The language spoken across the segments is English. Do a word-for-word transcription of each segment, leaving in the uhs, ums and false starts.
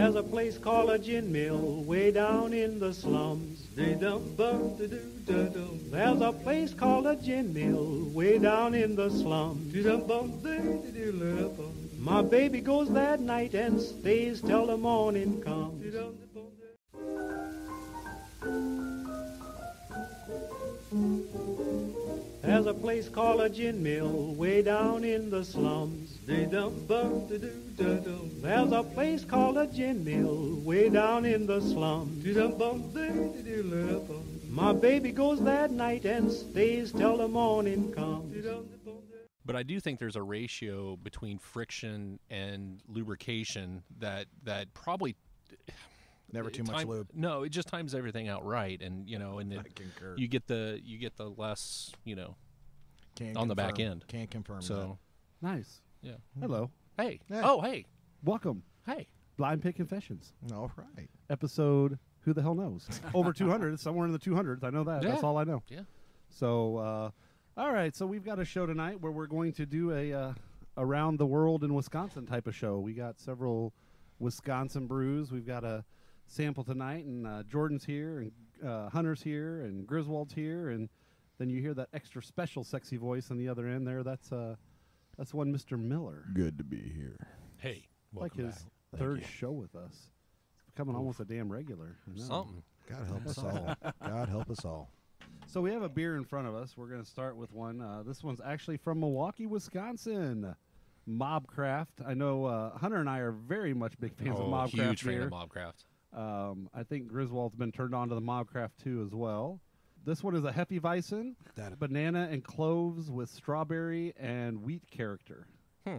There's a place called a gin mill way down in the slums. There's a place called a gin mill way down in the slums. My baby goes that night and stays till the morning comes. There's a place called a gin mill way down in the slums. There's a place called a gin mill way down in the slums. My baby goes that night and stays till the morning comes. But I do think there's a ratio between friction and lubrication that that probably never too time, much lube. No, it just times everything out right, and you know, and it, I concur. you get the you get the less, you know, Can't on confirm. the back end. Can't confirm. So that. Nice. yeah. Hello. Hey. Yeah. Oh, hey. Welcome. Hey. Blind Pig Confessions. All right. Episode, who the hell knows? Over two hundred. Somewhere in the two hundreds. I know that. Yeah. That's all I know. Yeah. So, uh, all right. So we've got a show tonight where we're going to do a uh, around the world in Wisconsin type of show. We got several Wisconsin brews. We've got a sample tonight, and uh, Jordan's here, and uh, Hunter's here, and Griswold's here, and then you hear that extra special sexy voice on the other end there. That's uh, that's one Mister Miller. Good to be here. Hey. Like Welcome his back. third you. show with us. It's becoming almost a damn regular. I know. Something. God help us all. God help us all. So we have a beer in front of us. We're going to start with one. Uh, this one's actually from Milwaukee, Wisconsin. Mobcraft. I know uh, Hunter and I are very much big fans Oh, of Mobcraft huge beer. fan of Mobcraft. Um, I think Griswold's been turned on to the Mobcraft too as well. This one is a Hefeweizen, That- banana and cloves with strawberry and wheat character. Hmm.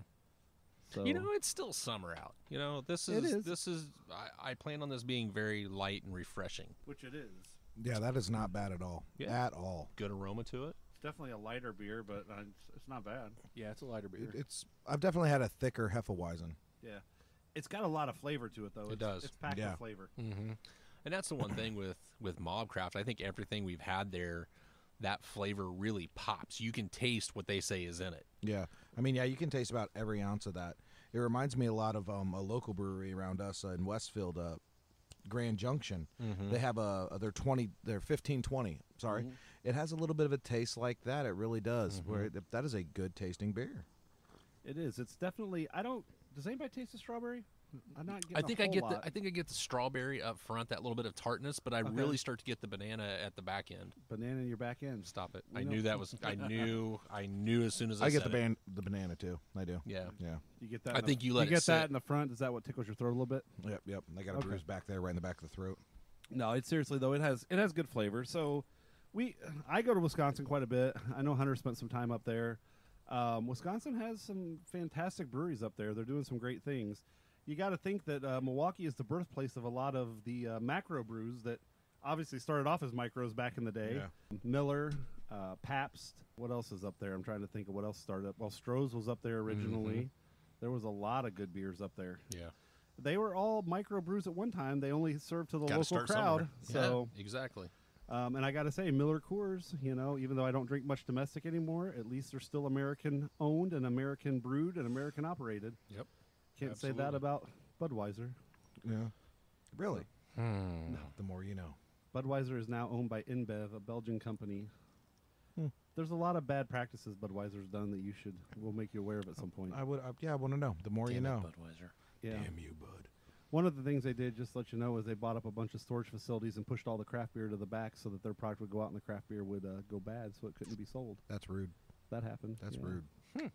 So You know, it's still summer out. You know, this It is, is. this is I, I plan on this being very light and refreshing. which it is. Yeah, that is not bad at all. Yeah. At all. Good aroma to it. It's definitely a lighter beer, but uh, it's, it's not bad. Yeah, it's a lighter beer. It, it's. I've definitely had a thicker Hefeweizen. Yeah, it's got a lot of flavor to it though. It it's, does. It's packed Yeah. with flavor. Mm-hmm. And that's the one thing with with Mobcraft. I think everything we've had there, that flavor really pops. You can taste what they say is in it. Yeah, I mean, yeah, you can taste about every ounce of that. It reminds me a lot of um, a local brewery around us uh, in Westfield, uh, Grand Junction. Mm-hmm. They have a, a their twenty, their fifteen twenty. Sorry, Mhm. it has a little bit of a taste like that. It really does. Mhm. Where it, that is a good tasting beer. It is. It's definitely. I don't. Does anybody taste the strawberry? I'm not getting. I think a I whole get lot. the I think I get the strawberry up front, that little bit of tartness, but I Okay. really start to get the banana at the back end. banana in your back end. Stop it! We I know- knew that was. I knew. I knew as soon as I, I get said the it. ban- the banana too. I do. Yeah. Yeah. You get that. I in the- think you let it get that sit. in the front. Is that what tickles your throat a little bit? Yep. Yep. I got a Okay. bruise back there, right in the back of the throat. No, it's seriously though. It has it has good flavor. So we I go to Wisconsin quite a bit. I know Hunter spent some time up there. Um, Wisconsin has some fantastic breweries up there. They're doing some great things. You got to think that uh, Milwaukee is the birthplace of a lot of the uh, macro brews that obviously started off as micros back in the day. Yeah. Miller, uh, Pabst. What else is up there? I'm trying to think of what else started up. Well, Stroh's was up there originally. Mhm. There was a lot of good beers up there. Yeah. They were all micro brews at one time. They only served to the Gotta local start crowd. somewhere. So, Yeah, exactly. um, and I got to say, Miller Coors, you know, even though I don't drink much domestic anymore, at least they're still American owned and American brewed and American operated. Yep. Can't say that Absolutely. about Budweiser. Yeah. Really? Hmm. The more you know. Budweiser is now owned by InBev, a Belgian company. Hmm. There's a lot of bad practices Budweiser's done that you should, we'll make you aware of at some point. I would. I, yeah, I want to know. The more you Damn it, know. Budweiser. Yeah. Damn you, bud. One of the things they did, just to let you know, is they bought up a bunch of storage facilities and pushed all the craft beer to the back so that their product would go out and the craft beer would uh, go bad, so it couldn't be sold. That's rude. That happened. That's yeah. rude.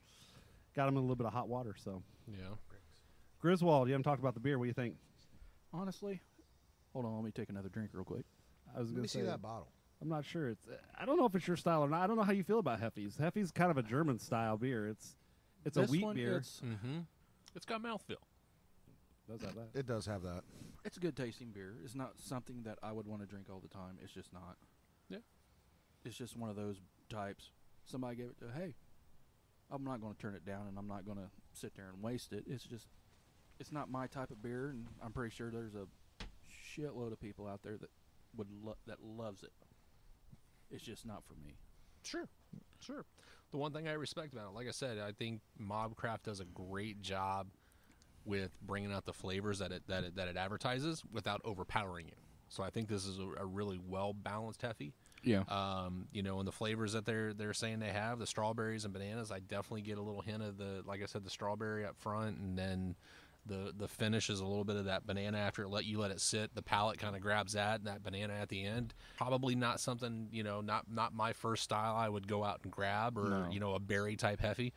Got them in a little bit of hot water. So, Yeah. Griswold, you haven't talked about the beer. What do you think? Honestly, hold on, let me take another drink real quick. I was Let going me to see say that bottle. I'm not sure. It's. I don't know if it's your style or not. I don't know how you feel about Heffies. Heffies kind of a German style beer. It's it's This a wheat one, beer. It's, Mm-hmm. It's got mouthfeel. Does have that? It does have that. it's a good tasting beer. It's not something that I would want to drink all the time. It's just not. Yeah. It's just one of those types. Somebody gave it to, hey, I'm not going to turn it down and I'm not going to sit there and waste it. It's just, it's not my type of beer, and I'm pretty sure there's a shitload of people out there that would lo- that loves it. It's just not for me. Sure. Sure. The one thing I respect about it, like I said, I think Mobcraft does a great job with bringing out the flavors that it that it, that it advertises without overpowering you. So I think this is a, a really well balanced Heffy. Yeah. Um, you know, and the flavors that they're they're saying they have, the strawberries and bananas, I definitely get a little hint of the, like I said, the strawberry up front, and then the the finish is a little bit of that banana after it let you let it sit. The palate kind of grabs that and that banana at the end. Probably not something, you know, not not my first style I would go out and grab, or No. you know, a berry type Heffy.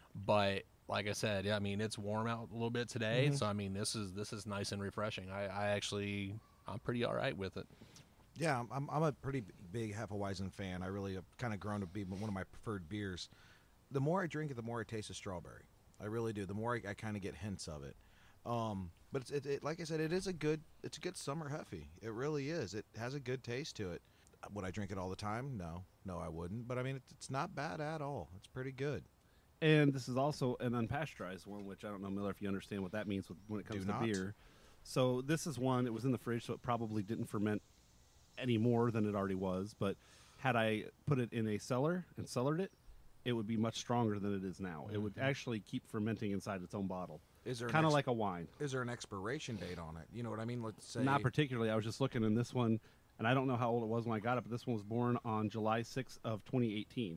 But like I said, I mean, it's warm out a little bit today, Mm-hmm. so I mean, this is this is nice and refreshing. I, I actually I'm pretty all right with it. Yeah, I'm- I'm, I'm a pretty b- big Hefeweizen fan. I really have kind of grown to be one of my preferred beers. The more I drink it, the more I taste the strawberry. I really do. The more I, I kind of get hints of it. Um, but it's, it, it, like I said, it is a good, it's a good summer Heffy. It really is. It has a good taste to it. Would I drink it all the time? No, no, I wouldn't. But I mean, it's, it's not bad at all. It's pretty good. And this is also an unpasteurized one, which I don't know, Miller, if you understand what that means with, when it comes Do to not. beer. So this is one, it was in the fridge, so it probably didn't ferment any more than it already was. But had I put it in a cellar and cellared it, it would be much stronger than it is now. It would actually keep fermenting inside its own bottle. Is there an Kind of ex- like a wine. Is there an expiration date on it? You know what I mean? Let's say Not particularly. I was just looking in this one, and I don't know how old it was when I got it, but this one was born on July sixth of twenty eighteen.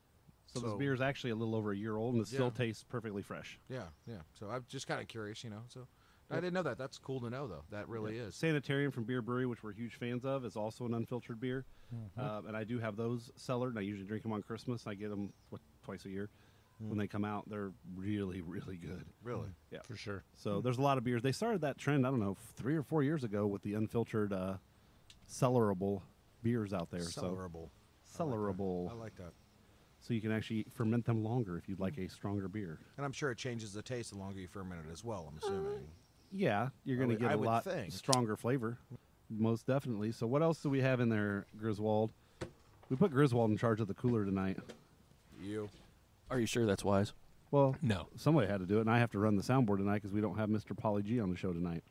So, this So- beer is actually a little over a year old, and it still Yeah. tastes perfectly fresh. Yeah, yeah. So I'm just kind of curious, you know. So I didn't know that. That's cool to know, though. That really is. Sanitarium from Bier Brewery, which we're huge fans of, is also an unfiltered beer. Uh, and I do have those cellared, and I usually drink them on Christmas. I get them what, twice a year. When they come out, they're really, really good. Really. Yeah. For sure. So there's a lot of beers. They started that trend, I don't know, three or four years ago with the unfiltered uh, cellarable beers out there. Cellarable. So cellarable. I like that. So you can actually ferment them longer if you'd like a stronger beer. And I'm sure it changes the taste the longer you ferment it as well, I'm assuming. Yeah, you're going to would- get I a would lot think. stronger flavor. Most definitely. So what else do we have in there, Griswold? We put Griswold in charge of the cooler tonight. You. Are you sure that's wise? Well, No. somebody had to do it, and I have to run the soundboard tonight because we don't have Mister Polly G on the show tonight.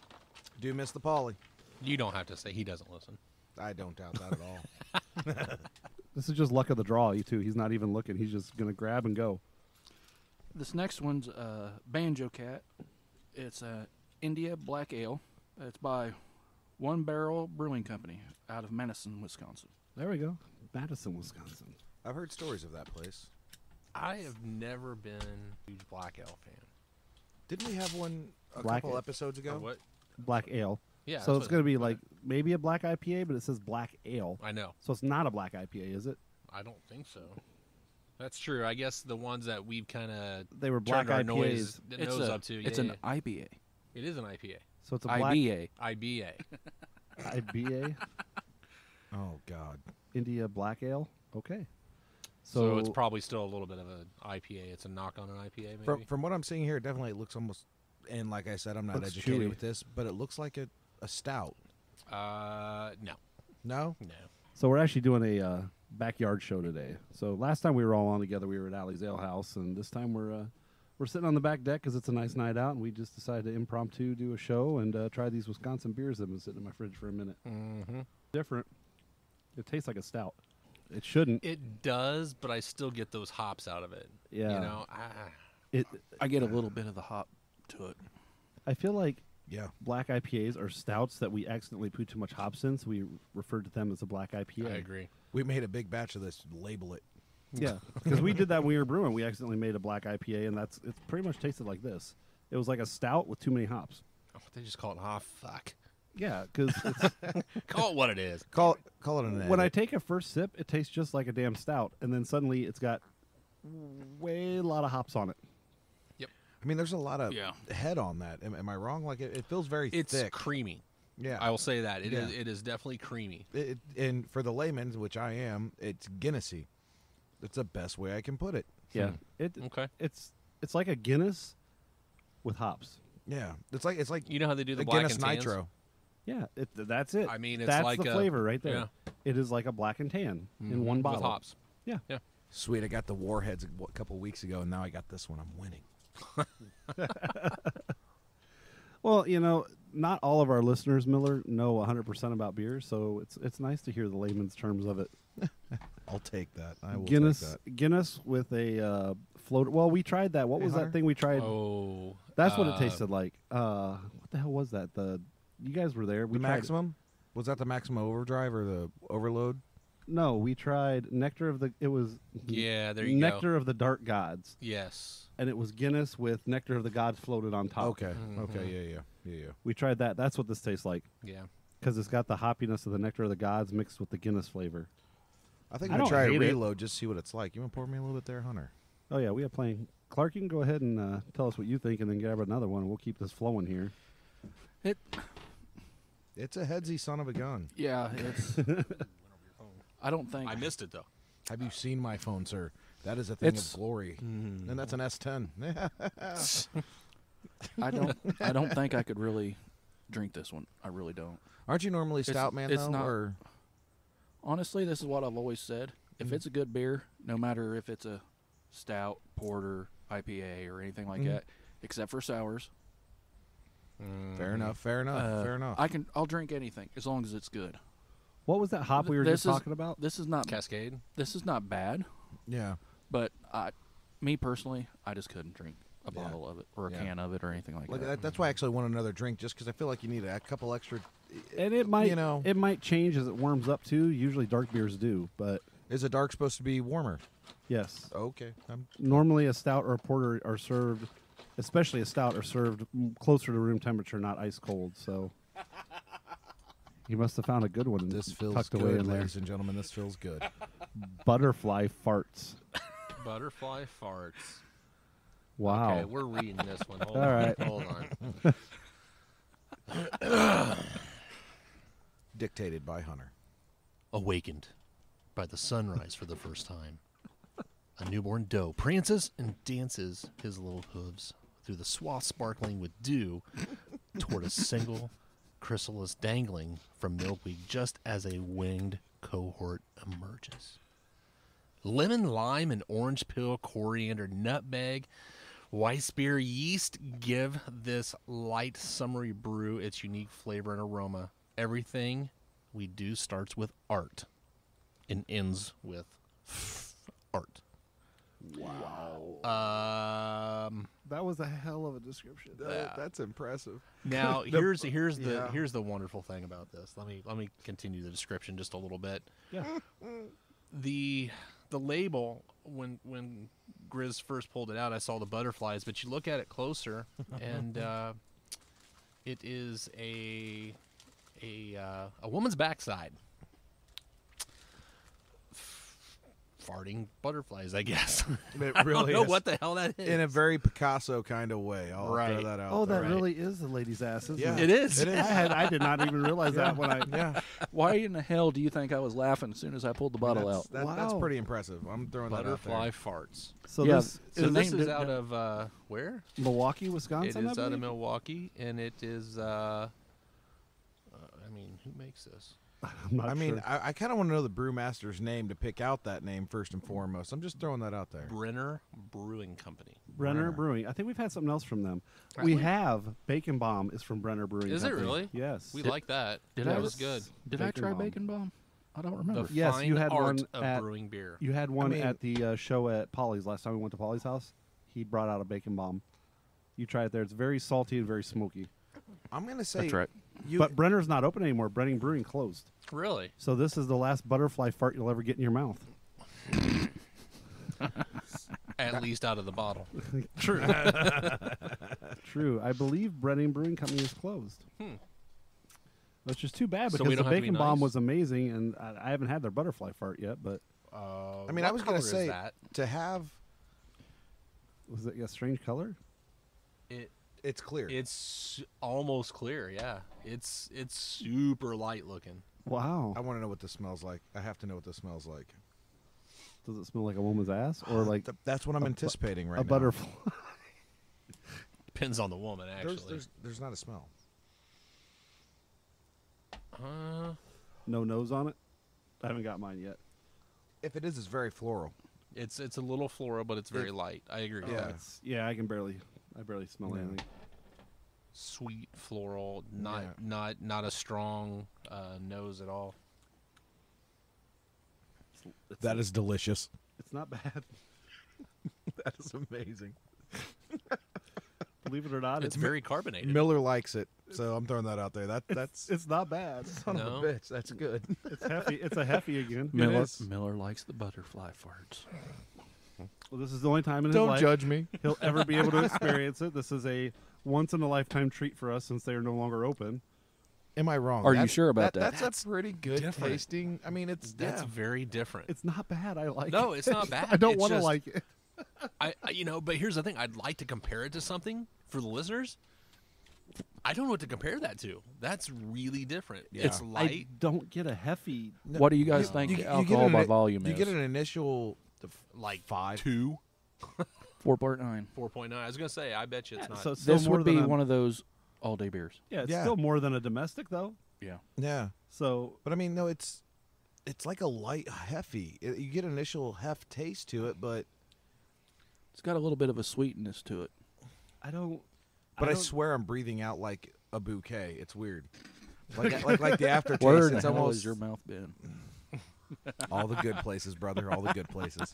Do miss the Polly. You don't have to say he doesn't listen. I don't doubt that at all. This is just luck of the draw, you two. He's not even looking. He's just going to grab and go. This next one's uh, Banjo Cat. It's a India Black Ale. It's by One Barrel Brewing Company out of Madison, Wisconsin. There we go. Madison, Wisconsin. I've heard stories of that place. I have never been a huge Black Ale fan. Didn't we have one a Black couple Ale. episodes ago? Or what? Black Ale. Yeah. so that's it's what- going to be like maybe a black I P A, but it says Black Ale. I know. So it's not a black I P A, is it? I don't think so. That's true. I guess the ones that we've kind of They were black turned our I P As. noise, It's, nose a, up to. it's yeah, an yeah. I B A. It is an I P A. So it's a black I B A. I B A. I B A. Oh, God. India Black Ale. Okay. So, So, it's probably still a little bit of an I P A. It's a knock on an I P A, maybe. From, from what I'm seeing here, it definitely looks almost, and like I said, I'm not Looks educated chewy. with this, but it looks like a, a stout. uh, no, No? no. so we're actually doing a uh, backyard show today. So last time we were all on together, we were at Alley's Ale House, and this time we're uh, we're sitting on the back deck because it's a nice night out, and we just decided to impromptu do a show and uh, try these Wisconsin beers that have been sitting in my fridge for a minute. Mm-hmm. Different. It tastes like a stout. It shouldn't. It does, but I still get those hops out of it. Yeah. You know, ah, It. I get a little bit of the hop to it. I feel like Yeah. black I P As are stouts that we accidentally put too much hops in, so we referred to them as a black I P A. I agree. We made a big batch of this. Label it. Yeah, because we did that when we were brewing. We accidentally made a black I P A, and that's it. Pretty much tasted like this. It was like a stout with too many hops. Oh, they just call it. Ah, fuck. Yeah, because Call it what it is. Call it, call it an when I edit. take a first sip, it tastes just like a damn stout, and then suddenly it's got way a lot of hops on it. I mean, there's a lot of Yeah. head on that. Am, am I wrong? Like, it, it feels very It's thick. creamy. Yeah. I will say that it is. Yeah. It is definitely creamy. It, and for the layman, which I am, it's Guinnessy. That's the best way I can put it. Yeah, it Okay. it's it's like a Guinness with hops. Yeah, it's like it's like You know how they do the a black Guinness and tans? Nitro. Yeah, it, that's it. I mean, it's that's like the a- flavor right there. yeah. It is like a black and tan in Mhm, one bottle. with hops. Yeah. Yeah. Sweet, I got the Warheads a w- couple weeks ago, and now I got this one. I'm winning. Well, you know, not all of our listeners, Miller, know one hundred percent about beer, so it's it's nice to hear the layman's terms of it. I'll take that. I will Guinness, take that. Guinness with a uh, float. Well, we tried that. What Hey, was Hunter? that thing we tried? Oh, That's what Uh, it tasted like. Uh, what the hell was that? The you guys were there. We The tried- maximum? Was that the maximum overdrive or the overload? No, we tried nectar of the. It was Yeah, there you nectar go. of the dark gods, Yes. and it was Guinness with nectar of the gods floated on top. Okay. Mhm. Okay. Yeah. Yeah. Yeah. Yeah. We tried that. That's what this tastes like Yeah. because it's got the hoppiness of the nectar of the gods mixed with the Guinness flavor. I think I I'm gonna don't try a hate it. reload just to see what it's like. You want to pour me a little bit there, Hunter? Oh yeah, we have plenty. Clark, you can go ahead and uh, tell us what you think, and then grab another one, and we'll keep this flowing here. It, It's a headsy son of a gun. yeah, it's. I don't think I missed it though. Have you seen my phone, sir? That is a thing It's- of glory, and that's an S ten. I don't. I don't think I could really drink this one. I really don't. Aren't you normally It's- stout man it's though? not- Or Honestly, this is what I've always said. If Mhm. it's a good beer, no matter if it's a stout, porter, I P A, or anything like Mhm. that, except for sours, fair enough. Fair enough. uh, fair enough. I can. I'll drink anything as long as it's good. What was that hop we were This just is- talking about? This is not. Cascade. This is not bad, yeah. but I, me personally, I just couldn't drink a Yeah. bottle of it or a Yeah. can of it or anything like Like that. that, that's why I actually want another drink, just because I feel like you need a, couple extra. And it might, you know, it might change as it warms up too. Usually dark beers do, but is a dark supposed to be warmer? yes, Okay. I'm, normally a stout or a porter are served, especially a stout, are served mm, closer to room temperature, not ice cold. So you must have found a good one this feels tucked good, away in there. ladies and gentlemen. This feels good. Butterfly farts. Butterfly farts. Wow. Okay, we're reading this one. Hold All on. right. Hold on. Dictated by Hunter. Awakened by the sunrise for the first time, a newborn doe prances and dances his little hooves through the swath sparkling with dew toward a single chrysalis dangling from milkweed just as a winged cohort emerges. Lemon, lime, and orange peel, coriander, nutmeg, Weissbier yeast give this light summery brew its unique flavor and aroma. Everything we do starts with art and ends with art. Wow. Um, That was a hell of a description. Yeah. That's impressive. now here's here's the yeah. here's the wonderful thing about this. Let me let me continue the description just a little bit. Yeah. The the label, when when Grizz first pulled it out, I saw the butterflies, but you look at it closer, and uh, it is a a uh, a woman's backside. Farting butterflies, I guess. It I really don't know is. what the hell that is. In a very Picasso kind of way. I'll Right. throw that out. Oh, that there. really is the lady's ass, isn't Yeah. it? It is. It is. I, had, I did not even realize that when I. Yeah. Why in the hell do you think I was laughing as soon as I pulled the bottle that's, out? That, That's Wow. pretty impressive. I'm throwing Butterfly that farts. So Yeah, this So The this name is did- out of uh, where? Milwaukee, It Wisconsin. is I out of believe? Milwaukee, and it is. Uh, uh, I mean, who makes this? I'm out not there. I mean, sure. I, I kind of want to know the brewmaster's name to pick out that name first and foremost. I'm just throwing that out there. Brenner Brewing Company. Brenner Brenner. Brewing. I think we've had something else from them. Have we we? have Bacon Bomb is from Brenner Brewing. Is it Company. really? Yes. We Did- like that. did that I- was good. Did I Bacon try Bomb. Bacon Bomb? I don't The remember. Yes, fine you had art one of at- brewing beer. You had one mean- at the uh, show at Polly's last time we went to Polly's house. He brought out a Bacon Bomb. You try it there. It's very salty and very smoky. I'm going to say. That's right. You, but Brenner's not open anymore. Brenning Brewing closed. Really? So this is the last butterfly fart you'll ever get in your mouth. At least out of the bottle. True. True. I believe Brenning Brewing Company is closed. Hmm. Which is too bad So because we the don't have to be Bacon Bomb nice? was amazing, and I, I haven't had their butterfly fart yet. But Uh, I mean, what I was going color to is say that? to have was it a strange color? It it's clear. it's almost clear. Yeah, it's it's super light looking. Wow. I want to know what this smells like. I have to know what this smells like. Does it smell like a woman's ass or like Th- That's what I'm a bu- anticipating right a now. butterfly? Depends on the woman, actually. There's, there's, there's not a smell. uh, No nose on it. I haven't got mine yet. If it is, it's very floral. it's it's a little floral, but it's very It- light. I agree. with Yeah. that. It's, yeah, I can barely, I barely smell Yeah. anything. Sweet floral, not Yeah. not not a strong uh, nose at all. It's, That is delicious. it's not bad. That is amazing. Believe it or not, It's very carbonated. Miller likes it, so I'm throwing that out there. That that's it's not bad. son No. of a bitch. That's good. It's hefty. It's a hefty again. Miller is. Miller likes the butterfly farts. Well, this is the only time in his Don't life judge me. he'll ever be able to experience it. This is a once in a lifetime treat for us since they are no longer open. Am I wrong? Are you That- sure about that? That's, That's a pretty good different. tasting. I mean, it's That's yeah. very different. It's not bad. I like No, it. it's not bad. I don't It's want to just- like it. I, I, you know, but here's the thing. I'd like to compare it to something for the listeners. I don't know what to compare that to. That's really different. Yeah. It's I light. don't get a hefty. No, What do you guys you- think you- you get alcohol an by ini- volume You is? get an initial like five. two, four point nine. four point nine. I was gonna say. I bet you it's not. So it's still This more would than be a, one of those all-day beers. Yeah, it's Yeah. still more than a domestic though. Yeah. Yeah, So but I mean, no, it's it's like a light heavy. It- you get an initial heft taste to it, but It's got a little bit of a sweetness to it. I don't. but I, don't- swear I'm breathing out like a bouquet. It's weird. Like like like the aftertaste. Where in it's the hell almost has your mouth been? all the good places, brother. All the good places.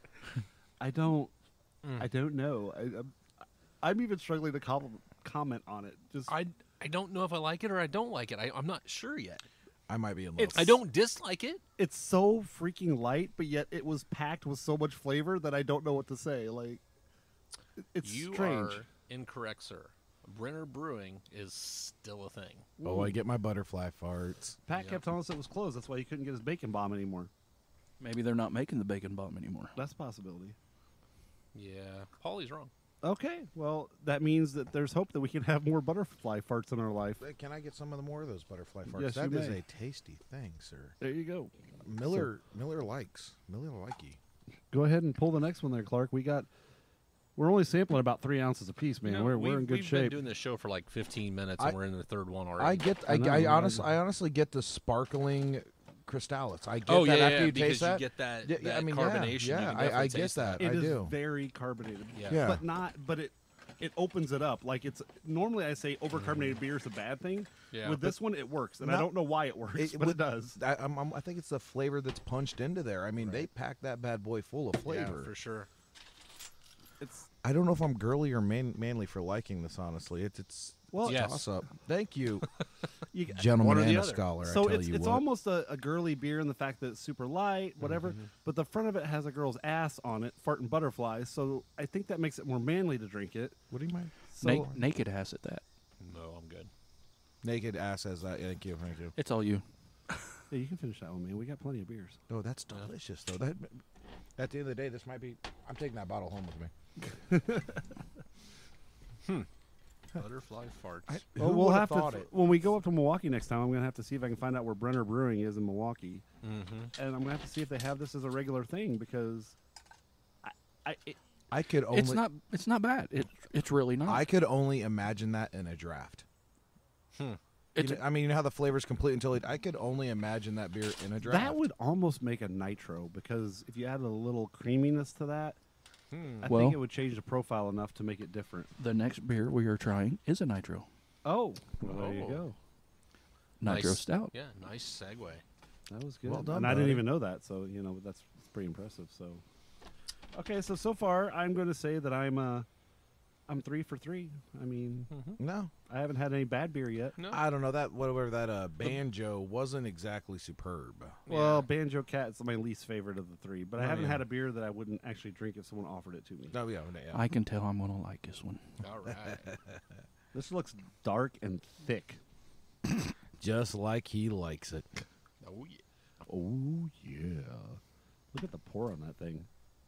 I don't. Mm. I don't know. I, I'm, I'm even struggling to com- comment on it. Just I, I don't know if I like it or I don't like it. I, I'm not sure yet. I might be in love. It's- I don't dislike it. it's so freaking light, but yet it was packed with so much flavor that I don't know what to say. Like, it- it's You strange. are incorrect, sir. Brenner Brewing is still a thing. Oh, I get my butterfly farts. Pat Yeah. kept telling us it was closed. That's why he couldn't get his bacon bomb anymore. Maybe they're not making the bacon bomb anymore. That's a possibility. Yeah, Paulie's wrong. Okay, well, that means that there's hope that we can have more butterfly farts in our life. Hey, Can I get some of the more of those butterfly farts? Yes, That you is may. a tasty thing, sir. There you go. Miller Miller likes Miller likey. Go ahead and pull the next one there, Clark. We got. We're only sampling about three ounces apiece, man. You know, we're we've, we're in good we've shape. been doing this show for like fifteen minutes, I- and we're in the third one already. I get I, I know, I, I honestly know. I honestly get the sparkling Crystalis. I get oh that yeah, after yeah, you because taste you that. get that, Yeah, that yeah, I mean, yeah, carbonation. You yeah, can I- definitely I get taste that. It I is do. very carbonated. Yeah. Yeah. But not. But it it opens it up. Like it's normally I say overcarbonated beer is a bad thing. Yeah. With this one, it works, and I No. don't know why it works, It- but with- it does. I, I'm, I'm- I think it's the flavor that's punched into there. I mean, they pack that bad boy full of flavor. Yeah, for sure. It's I don't know if I'm girly or man, manly for liking this. Honestly, it's it's well, it's a Yes. toss up. Thank you, you, gentleman One or the and a other. scholar. I so tell it's you it's what. almost a, a girly beer in the fact that it's super light, whatever. Mm-hmm. But the front of it has a girl's ass on it, farting butterflies. So I think that makes it more manly to drink it. What do you mind? So Na- naked has at that. No, I'm good. Naked ass as that. Thank you, thank you. It's all you. yeah, you can finish that one, man. We got plenty of beers. Oh, that's delicious though. That at the end of the day, this might be. I'm taking that bottle home with me. Butterfly farts. I- Well, Who we'll would've have to thought th- it? when we go up to Milwaukee next time. I'm gonna have to see if I can find out where Brenner Brewing is in Milwaukee, mm-hmm. and I'm gonna have to see if they have this as a regular thing because I, I it, I could only. It's not. It's not bad. It. It's really not. I could only imagine that in a draft. Hmm. You It's know- I mean, you know how the flavor's complete until it. I could only imagine that beer in a draft. that would almost make a nitro because if you add a little creaminess to that, Hmm. I Well- think it would change the profile enough to make it different. the next beer we are trying is a nitro. Oh, well, there you Oh. go. Nitro Nice. stout. Yeah, nice segue. That was good. Well done, and I didn't buddy. even know that, so you know that's, that's pretty impressive. So, okay, so so far I'm going to say that I'm uh, I'm three for three. I mean, no. I haven't had any bad beer yet. No. I don't know that whatever that uh, banjo wasn't exactly superb. Well, Yeah. Banjo Cat's my least favorite of the three, but I Oh, haven't yeah. had a beer that I wouldn't actually drink if someone offered it to me. No, yeah, yeah. I can tell I'm gonna like this one. All right. This looks dark and thick. just like he likes it. Oh yeah. Oh yeah! Look at the pour on that thing.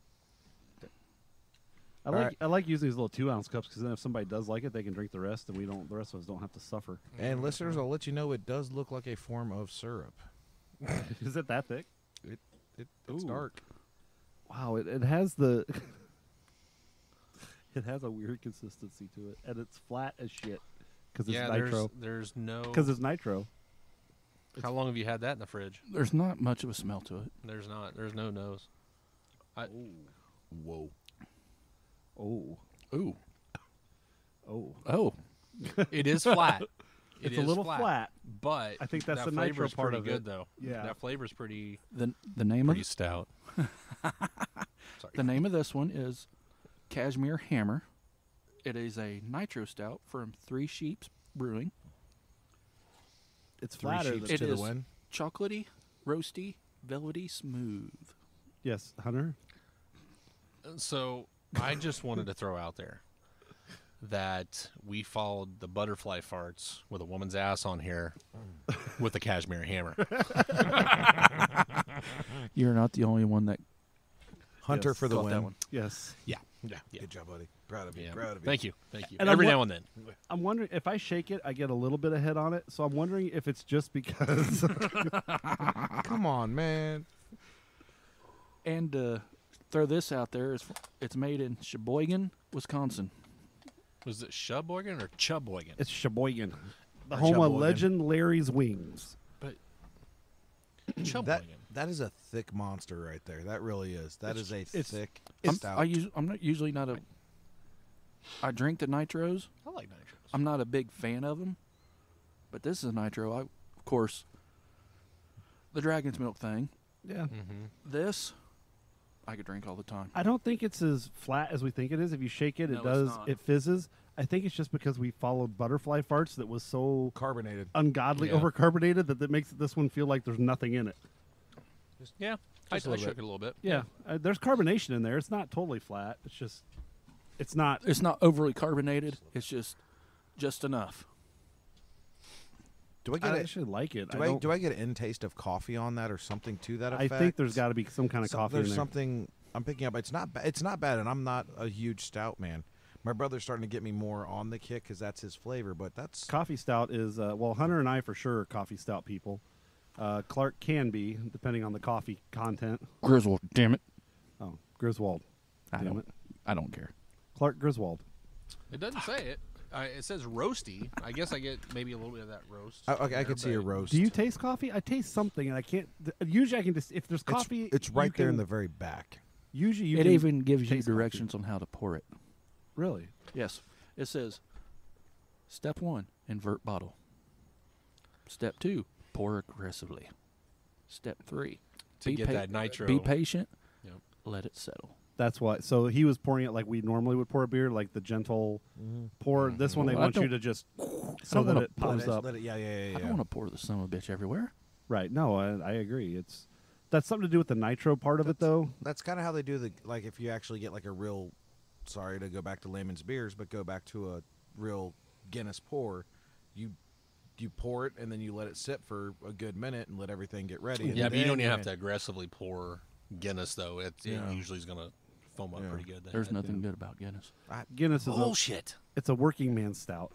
I All like right. I like using these little two ounce cups because then if somebody does like it, they can drink the rest, and we don't. The rest of us don't have to suffer. And listeners, I'll let you know it does look like a form of syrup. Is it that thick? It, it it's Ooh. dark. Wow! It it has the. It has a weird consistency to it, and it's flat as shit because it's Yeah, nitro. there's there's no. Because it's nitro. How long have you had that in the fridge? There's not much of a smell to it. There's not. There's no nose. I, Whoa. Oh, Ooh. oh! Oh. it is flat. It It's a is little flat. but I think that's that the nitro flavor's part pretty of good it. though. Yeah. that flavor's pretty The the name pretty of stout. Sorry. the name of this one is Cashmere Hammer. It is a nitro stout from Three Sheeps Brewing. It's Three flatter. sheeps Than, It to the is win. chocolatey, roasty, velvety, smooth. yes, Hunter. So I just wanted to throw out there that we followed the butterfly farts with a woman's ass on here with a cashmere hammer. You're not the only one that Hunter Yes. for the got win. that one. Yes. Yeah, yeah, yeah. Good job, buddy. Proud of you. yeah. Proud of you. Thank you, thank you. And I'm Every wa- now and then. I'm wondering if I shake it, I get a little bit of head on it. So I'm wondering if it's just because. Come on, man. And uh, throw this out there. It's, it's made in Sheboygan, Wisconsin. Was it Sheboygan or Cheboygan? It's Sheboygan, the Or home of Sheboygan. legend Larry's Wings. But That Cheboygan. that is a thick monster right there. That really is. That is a it's- thick I'm, stout. I use, I'm not usually not a. I drink the nitros. I like nitros. I'm not a big fan of them, but this is a nitro. I, of course, the Dragon's Milk thing. Yeah. Mm-hmm. This, I could drink all the time. I don't think it's as flat as we think it is. If you shake it, No, it it's does. not. It fizzes. I think it's just because we followed butterfly farts that was so Carbonated. ungodly Yeah. overcarbonated that that makes this one feel like there's nothing in it. Yeah, I, I Just a little shook bit. it a little bit. Yeah, uh, there's carbonation in there. It's not totally flat. It's just, it's not. It's not overly carbonated. It's just, just enough. Do I I get a, actually like it. do I, I, don't, do I get an in taste of coffee on that or something to that I effect? think there's got to be some kind of So- coffee There's in there. something I'm picking up. It's not. Ba- it's not bad, and I'm not a huge stout man. My brother's starting to get me more on the kick because that's his flavor. But that's Coffee stout is uh, well, Hunter and I for sure are coffee stout people. Uh, Clark can be depending on the coffee content. Griswold, damn it. Oh, Griswold. I Damn don't, it. I don't care. Clark Griswold. It doesn't say it. I, it says roasty. I guess I get maybe a little bit of that roast. I, okay, I there, could see a but- roast. Do you taste coffee? I taste something, and I can't. th- Usually, I can just if there's It's, coffee. it's you right there in can- the very back. Usually, you It can even gives you taste coffee. directions on how to pour it. Really. Yes. It says, step one, invert bottle. Step two, pour aggressively. Step three, to be get pa- that nitro. Be patient. Yep. Let it settle. That's what. So he was pouring it like we normally would pour a beer, like the gentle pour. This one they Well, I want you don't- to just I so don't that wanna it pour pops Let it- up. let it- yeah, yeah, yeah. I yeah. don't want to pour the son of a bitch everywhere. Right. No, I, I agree. It's that's something to do with the nitro part of it, though. That's kind of how they do the like. If you actually get like a real, sorry to go back to layman's beers, but go back to a real Guinness pour, you you pour it and then you let it sit for a good minute and let everything get ready. and Yeah, but you don't then even have you- to aggressively pour Guinness though. It, Yeah. it usually is gonna foam up Yeah. pretty good. Then. There's nothing good about Guinness. Guinness is a, bullshit. it's a working man stout.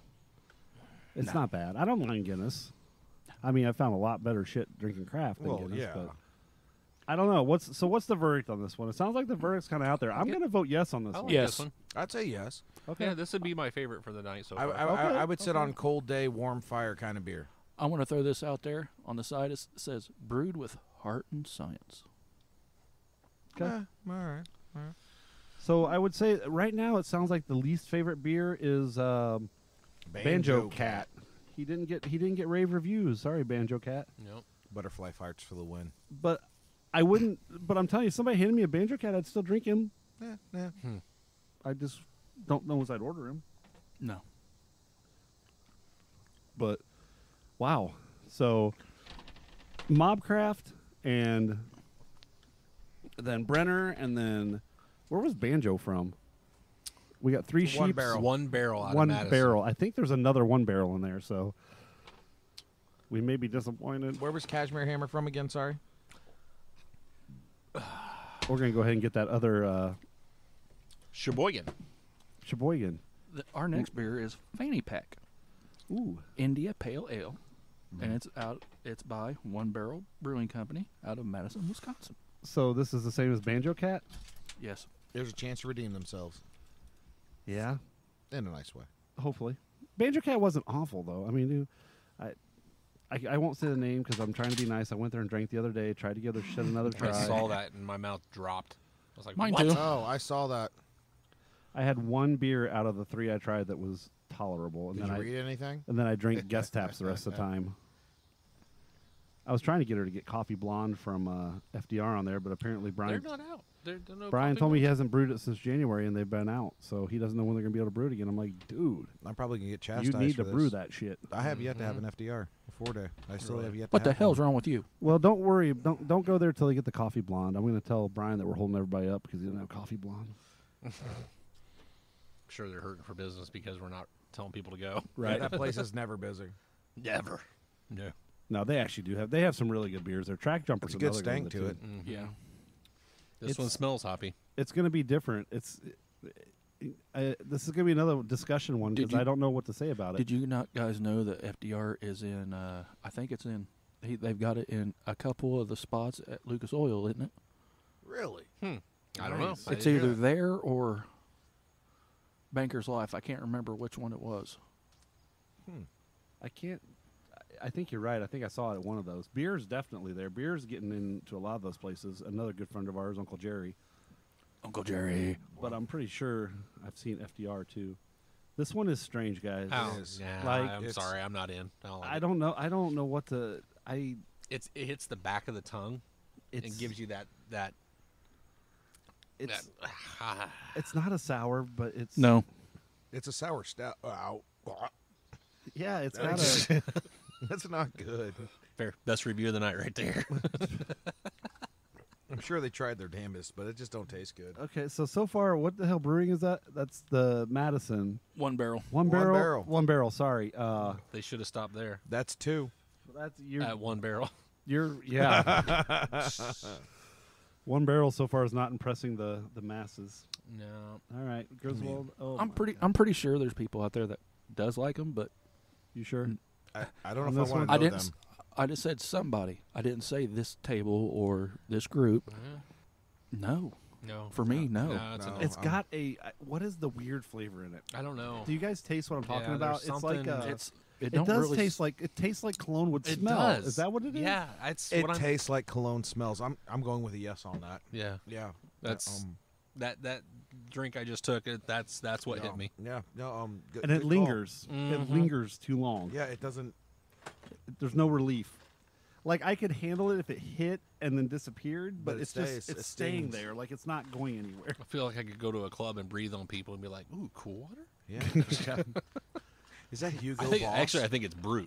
It's No. not bad. I don't mind Guinness. I mean, I found a lot better shit drinking craft than Well, Guinness. yeah. But I don't know. What's so? What's the verdict on this one? It sounds like the verdict's kind of out there. I'm Yeah. going to vote yes on this I one. like Yes. this one. I'd say yes. Okay. Yeah, this would be my favorite for the night so I, far. I, I, Okay, I would sit okay. on cold day, warm fire kind of beer. I want to throw this out there. On the side, it says, brewed with heart and science. Okay. Eh, all right. So I would say right now it sounds like the least favorite beer is um, Banjo, Cat. He didn't get he didn't get rave reviews. Sorry, Banjo Cat. Nope. Butterfly farts for the win. But I wouldn't. But I'm telling you, if somebody handed me a Banjo Cat, I'd still drink him. Yeah, yeah. I just don't know as I'd order him. No. But wow. So Mobcraft and then Brenner and then where was Banjo from? We got three One sheep. barrel. One barrel out One of Madison. barrel. I think there's another one barrel in there, so we may be disappointed. Where was Cashmere Hammer from again? Sorry. We're gonna go ahead and get that other uh, Sheboygan. Sheboygan. The, our next beer is Fanny Pack Ooh. India Pale Ale, and it's out. It's by One Barrel Brewing Company out of Madison, Wisconsin. So this is the same as Banjo Cat? Yes. There's a chance to redeem themselves Yeah. in a nice way. Hopefully. Banjo Cat wasn't awful though. I mean, dude, I, I I won't say the name because I'm trying to be nice. I went there and drank the other day. Tried to give their shit another try. I saw that and my mouth dropped. I was like, Mine what? too. Oh, I saw that. I had one beer out of the three I tried that was tolerable, and Did then you I read anything? and then I drank guest taps the rest of the time. I was trying to get her to get Coffee Blonde from uh, F D R on there, but apparently Brian They're not out. They're, they're no Brian coffee told me he ones. hasn't brewed it since January, and they've been out, so he doesn't know when they're going to be able to brew it again. I'm like, dude, I'm probably gonna get you chastised. need for to this. brew that shit. I have yet to have Mhm. an F D R four day. I still Really? have yet. What to the have hell's one. wrong with you? Well, don't worry, don't don't go there till they get the Coffee Blonde. I'm going to tell Brian that we're holding everybody up because he doesn't have Coffee Blonde. I'm sure they're hurting for business because we're not telling people to go. Right. That place is never busy. Never. No. No, they actually do have. They have some really good beers. Their Track Jumper's It's a good another one stank to too. it. Mhm. Yeah. This It's- one smells hoppy. It's going to be different. It's. I, this is going to be another discussion one Did because you- I don't know what to say about it. Did you not guys know that F D R is in? Uh, I think it's in. He, they've got it in a couple of the spots at Lucas Oil, isn't it? Really? Hmm. I don't know. Nice. I It's didn't hear either that. there or Banker's Life. I can't remember which one it was. I can't. I- I think you're right. I think I saw it at one of those. Beer's definitely there. Beer's getting into a lot of those places. Another good friend of ours, Uncle Jerry. Uncle Jerry. But I'm pretty sure I've seen F D R too. This one is strange, guys. Oh, is. yeah, Like, I'm it's- sorry. I'm not in. I don't, like I it. don't know. I don't know what to. I. It's it hits the back of the tongue It's and gives you that that. It's that it's not a sour, but it's No. It's a sour stout. Ow. Yeah, it's got That's a. that's not good. fair. Best review of the night right there. I'm sure they tried their damnedest, but it just don't taste good. Okay, so so far, what the hell brewing is that? That's the Madison One barrel. one, One barrel, barrel. one barrel. Sorry, uh, They should have stopped there That's two. that's you're at one barrel. you're yeah. One barrel so far is not impressing the the masses. No. All right, Griswold. Oh, I'm my pretty. God. I'm pretty sure there's people out there that does like them, but You sure? I, I don't On know if this I want one? to I know didn't. them. s- I just said somebody. I didn't say this table or this group. No, No. for me, no. No, it's a No. no. It's um, got a I- what is the weird flavor in it? I don't know. Do you guys taste what I'm talking Yeah, about? there's It's like something- uh, It's. It, it don't does really taste s- like it tastes like cologne would It smell. does. Is that what it is? Yeah, it's It what I'm. tastes like cologne smells. I'm I'm going with a yes on that. Yeah, Yeah. That's- um, that that drink I just took. It that's that's what yeah, hit me. Yeah. No. Um. Good, And it good call. lingers. It Mhm. lingers too long. Yeah. It doesn't. There's no relief. Like I could handle it if it hit and then disappeared, but, But it it's stays. just It it's staying stings. there. Like it's not going anywhere. I feel like I could go to a club and breathe on people and be like, "Ooh, cool water." Yeah. Is that Hugo I think, Boss? actually, I think it's brute.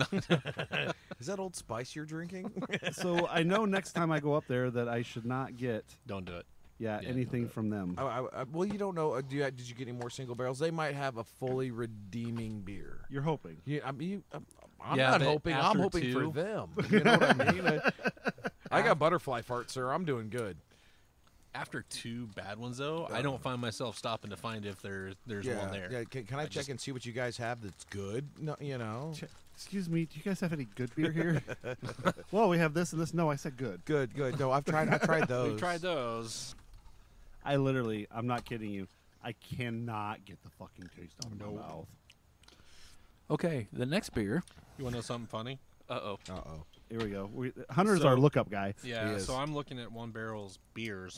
Is that Old Spice you're drinking? So I know next time I go up there that I should not get Don't do it. yeah, Yeah, anything no, from them. I, I, I- well, you don't know. Uh, do you, did you get any more single barrels? They might have a fully redeeming beer. You're hoping. Yeah, I mean, you, I'm, I'm Yeah, not but hoping. I'm after hoping two- for them. You know what I mean? I, I got butterfly fart, sir. I'm doing good. After two bad ones, though, I don't find myself stopping to find if there's there's yeah, one there. yeah. Can, can I, I check just- and see what you guys have that's good? No, you know, Ch- Excuse me, do you guys have any good beer here? Well, we have this and this. No, I said good. good, good. No, I've tried. I tried those. We tried those. I literally, I'm not kidding you. I cannot get the fucking taste out of my mouth. Okay, the next beer. You want to know something funny? Uh oh. Uh oh. Here we go. We, Hunter's So- our lookup guy. Yeah. is. So I'm looking at One Barrel's beers,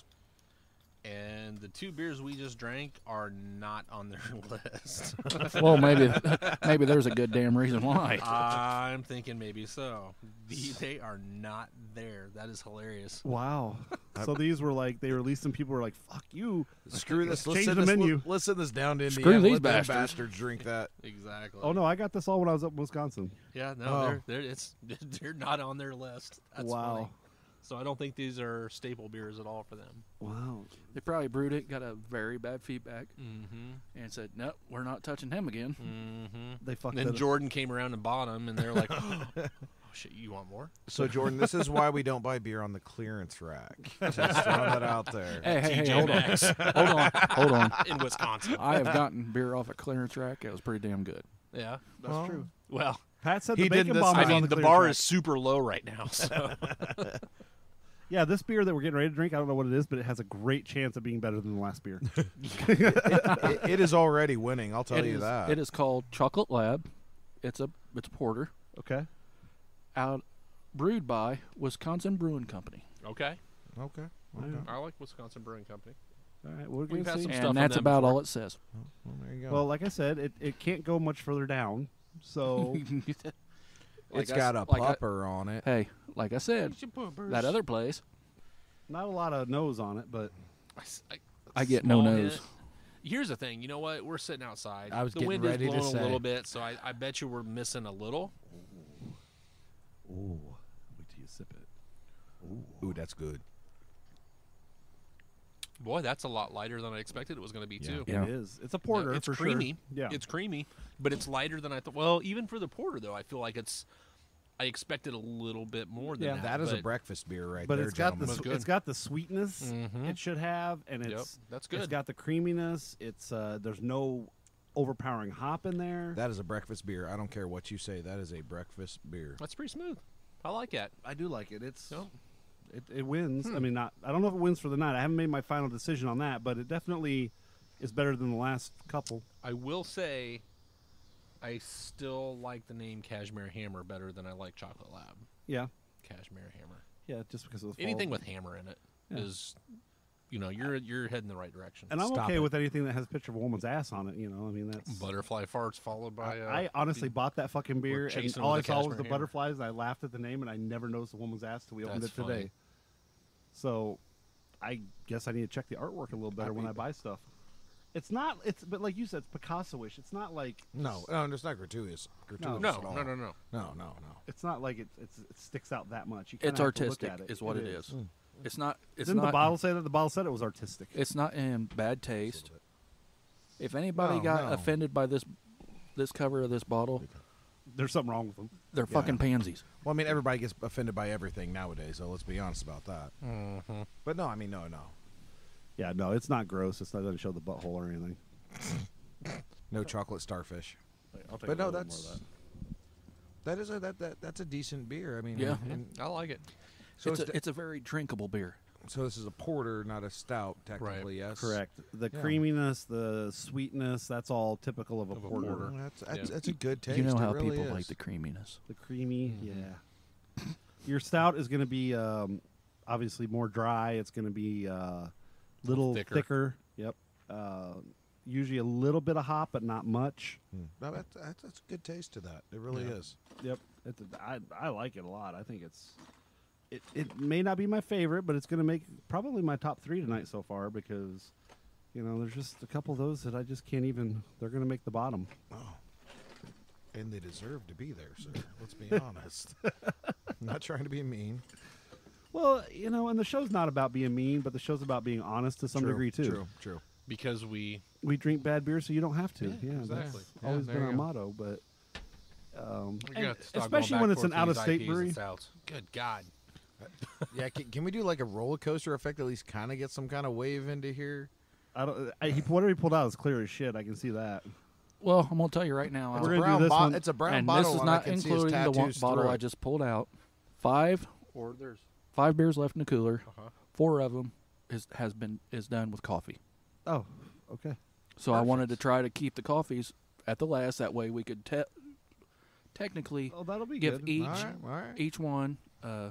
and the two beers we just drank are not on their list. Well, maybe maybe there's a good damn reason why. I'm thinking maybe so. The, they are not there. That is hilarious. Wow. So these were like they released them. People were like, "Fuck you." Screw this. Let's Change send the this, menu. Let, let's send this down to Screw Indiana. these Let them bastards. bastards drink that. Exactly. Oh no, I got this all when I was up in Wisconsin. Yeah. No. Oh. They're, they're it's they're not on their list. That's Wow. funny. So I don't think these are staple beers at all for them. Wow. They probably brewed it, got a very bad feedback, Mm-hmm. and said, "Nope, we're not touching him again." Mm-hmm. They fucked Then it. Jordan came around and bought them, and they're like, "Oh shit, you want more?" So Jordan, this is why we don't buy beer on the clearance rack. Just throwing that out there. Hey, hey, hey, T J hold on, Maxx hold on, hold on. in Wisconsin. I have gotten beer off a clearance rack. It was pretty damn good. Yeah. That's Oh. true. Well, Pat said He the did bacon this bomb night. was I on mean, the, the bar clearance is super low right now. So rack. Yeah, this beer that we're getting ready to drink, I don't know what it is, but it has a great chance of being better than the last beer. it, it is already winning. I'll tell It you is- that. It is called Chocolate Lab. It's a it's a porter Okay. out brewed by Wisconsin Brewing Company, okay, Okay. okay. I like Wisconsin Brewing Company. All right, we're We've going to had see. some and stuff from that's them about before. all it says. Well, there you go. Well, like I said, it, it can't go much further down. So, It's Like I got s- a like I- pupper on it. Hey, like I said, that other place, Not a lot of nose on it, but I s- I- I get no small nose. hit. Here's the thing. You know what? We're sitting outside. I was the getting wind ready is to blowing say. a little bit, so I, I bet you we're missing a little. ooh, wait till you sip it. Ooh, that's good. Boy, that's a lot lighter than I expected it was going to be Yeah. too. Yeah. It is. It's a porter it's for creamy. sure. Yeah, It's creamy, but it's lighter than I thought. Well, even for the porter, though, I feel like it's. I expected a little bit more than Yeah. that. That is a but- breakfast beer right but there, it's got the gentlemen. That's s- good. it's got the sweetness Mhm. it should have, and Yep, it's that's It's good. got the creaminess. It's uh, there's no overpowering hop in there. That is a breakfast beer. I don't care what you say. That is a breakfast beer. That's pretty smooth. I like that. I do like it. It's Yep. it, it wins. Hmm. I mean, not I don't know if it wins for the night. I haven't made my final decision on that, but it definitely is better than the last couple. I will say, I still like the name Cashmere Hammer better than I like Chocolate Lab. Yeah, Cashmere Hammer. yeah, just because of the Anything fall. with hammer in it Yeah. is, you know, you're you're heading the right direction. And I'm Stop okay it. with anything that has a picture of a woman's ass on it. You know, I mean that's. Butterfly farts followed by. Uh, I, I honestly bought that fucking beer, and chasing all I with a saw was cashmere the hammer. butterflies, and I laughed at the name, and I never noticed the woman's ass till we opened That's it today. funny. So, I guess I need to check the artwork a little better when I buy stuff. It's not. It's but like you said, it's Picasso-ish. It's not like No, no, it's not gratuitous. gratuitous no, at all. no, no, no. no, no, no. It's not like it, it's, it sticks out that much. You kinda It's have to look artistic, at it. is what it is. It's not. It's Didn't not. the bottle say that? The bottle said it was artistic. It's not in bad taste. If anybody No, got no. offended by this, this cover of this bottle, There's something wrong with them. they're Yeah. fucking pansies. Well, I mean, everybody gets offended by everything nowadays, so let's be honest about that. Mm-hmm. But no, I mean, no, no. Yeah, no, it's not gross. It's not going to show the butthole or anything. No chocolate starfish. I'll take But a no, little bit that's more of that is a that, that that's a decent beer. I mean, Yeah. and- I like it. so it's, it's, a, it's a very drinkable beer. so this is a porter, not a stout, technically. Yes, that. Correct. The Yeah. creaminess, the sweetness, that's all typical of a Of a porter. porter. Well, that's that's, Yeah. that's a good taste. You know It how really people is. like the creaminess. The creamy, Mm-hmm. yeah. Your stout is going to be um, obviously more dry. It's going to be uh, little Thicker. thicker. Yep. Uh, usually a little bit of hop, but not much. Hmm. No, that's, that's that's a good taste to that. It really Yeah. is. Yep. It's a, I I like it a lot. I think it's it it may not be my favorite, but it's going to make probably my top three tonight so far because you know there's just a couple of those that I just can't even. They're going to make the bottom. Oh, and they deserve to be there, sir. Let's be honest. I'm not trying to be mean. Well, you know, and the show's not about being mean, but the show's about being honest to some True, degree too. True, true. Because we. We drink bad beer, so you don't have to. Yeah, Yeah, exactly. that's Yeah, always there been you our go. motto. But um, we and got to stop going especially back when and it's an forth with out-of-state these I Ps and brewery. stouts. Good God. Yeah, can, can we do like a roller coaster effect? At least kind of get some kind of wave into here. I don't. I, he whatever he pulled out is clear as shit. I can see that. Well, I'm gonna tell you right now. It's We're a gonna do brown this bo- one- It's a brown and bottle, this is and I not can see his including the one tattoos bottle through I it. just pulled out. Five or there's five beers left in the cooler. Uh-huh. Four of them is has been is done with coffee. Oh, okay. So I wanted to try to keep the coffees at the last. That way we could te- technically Oh, that'll be give good. each All right, all right. each one. Uh,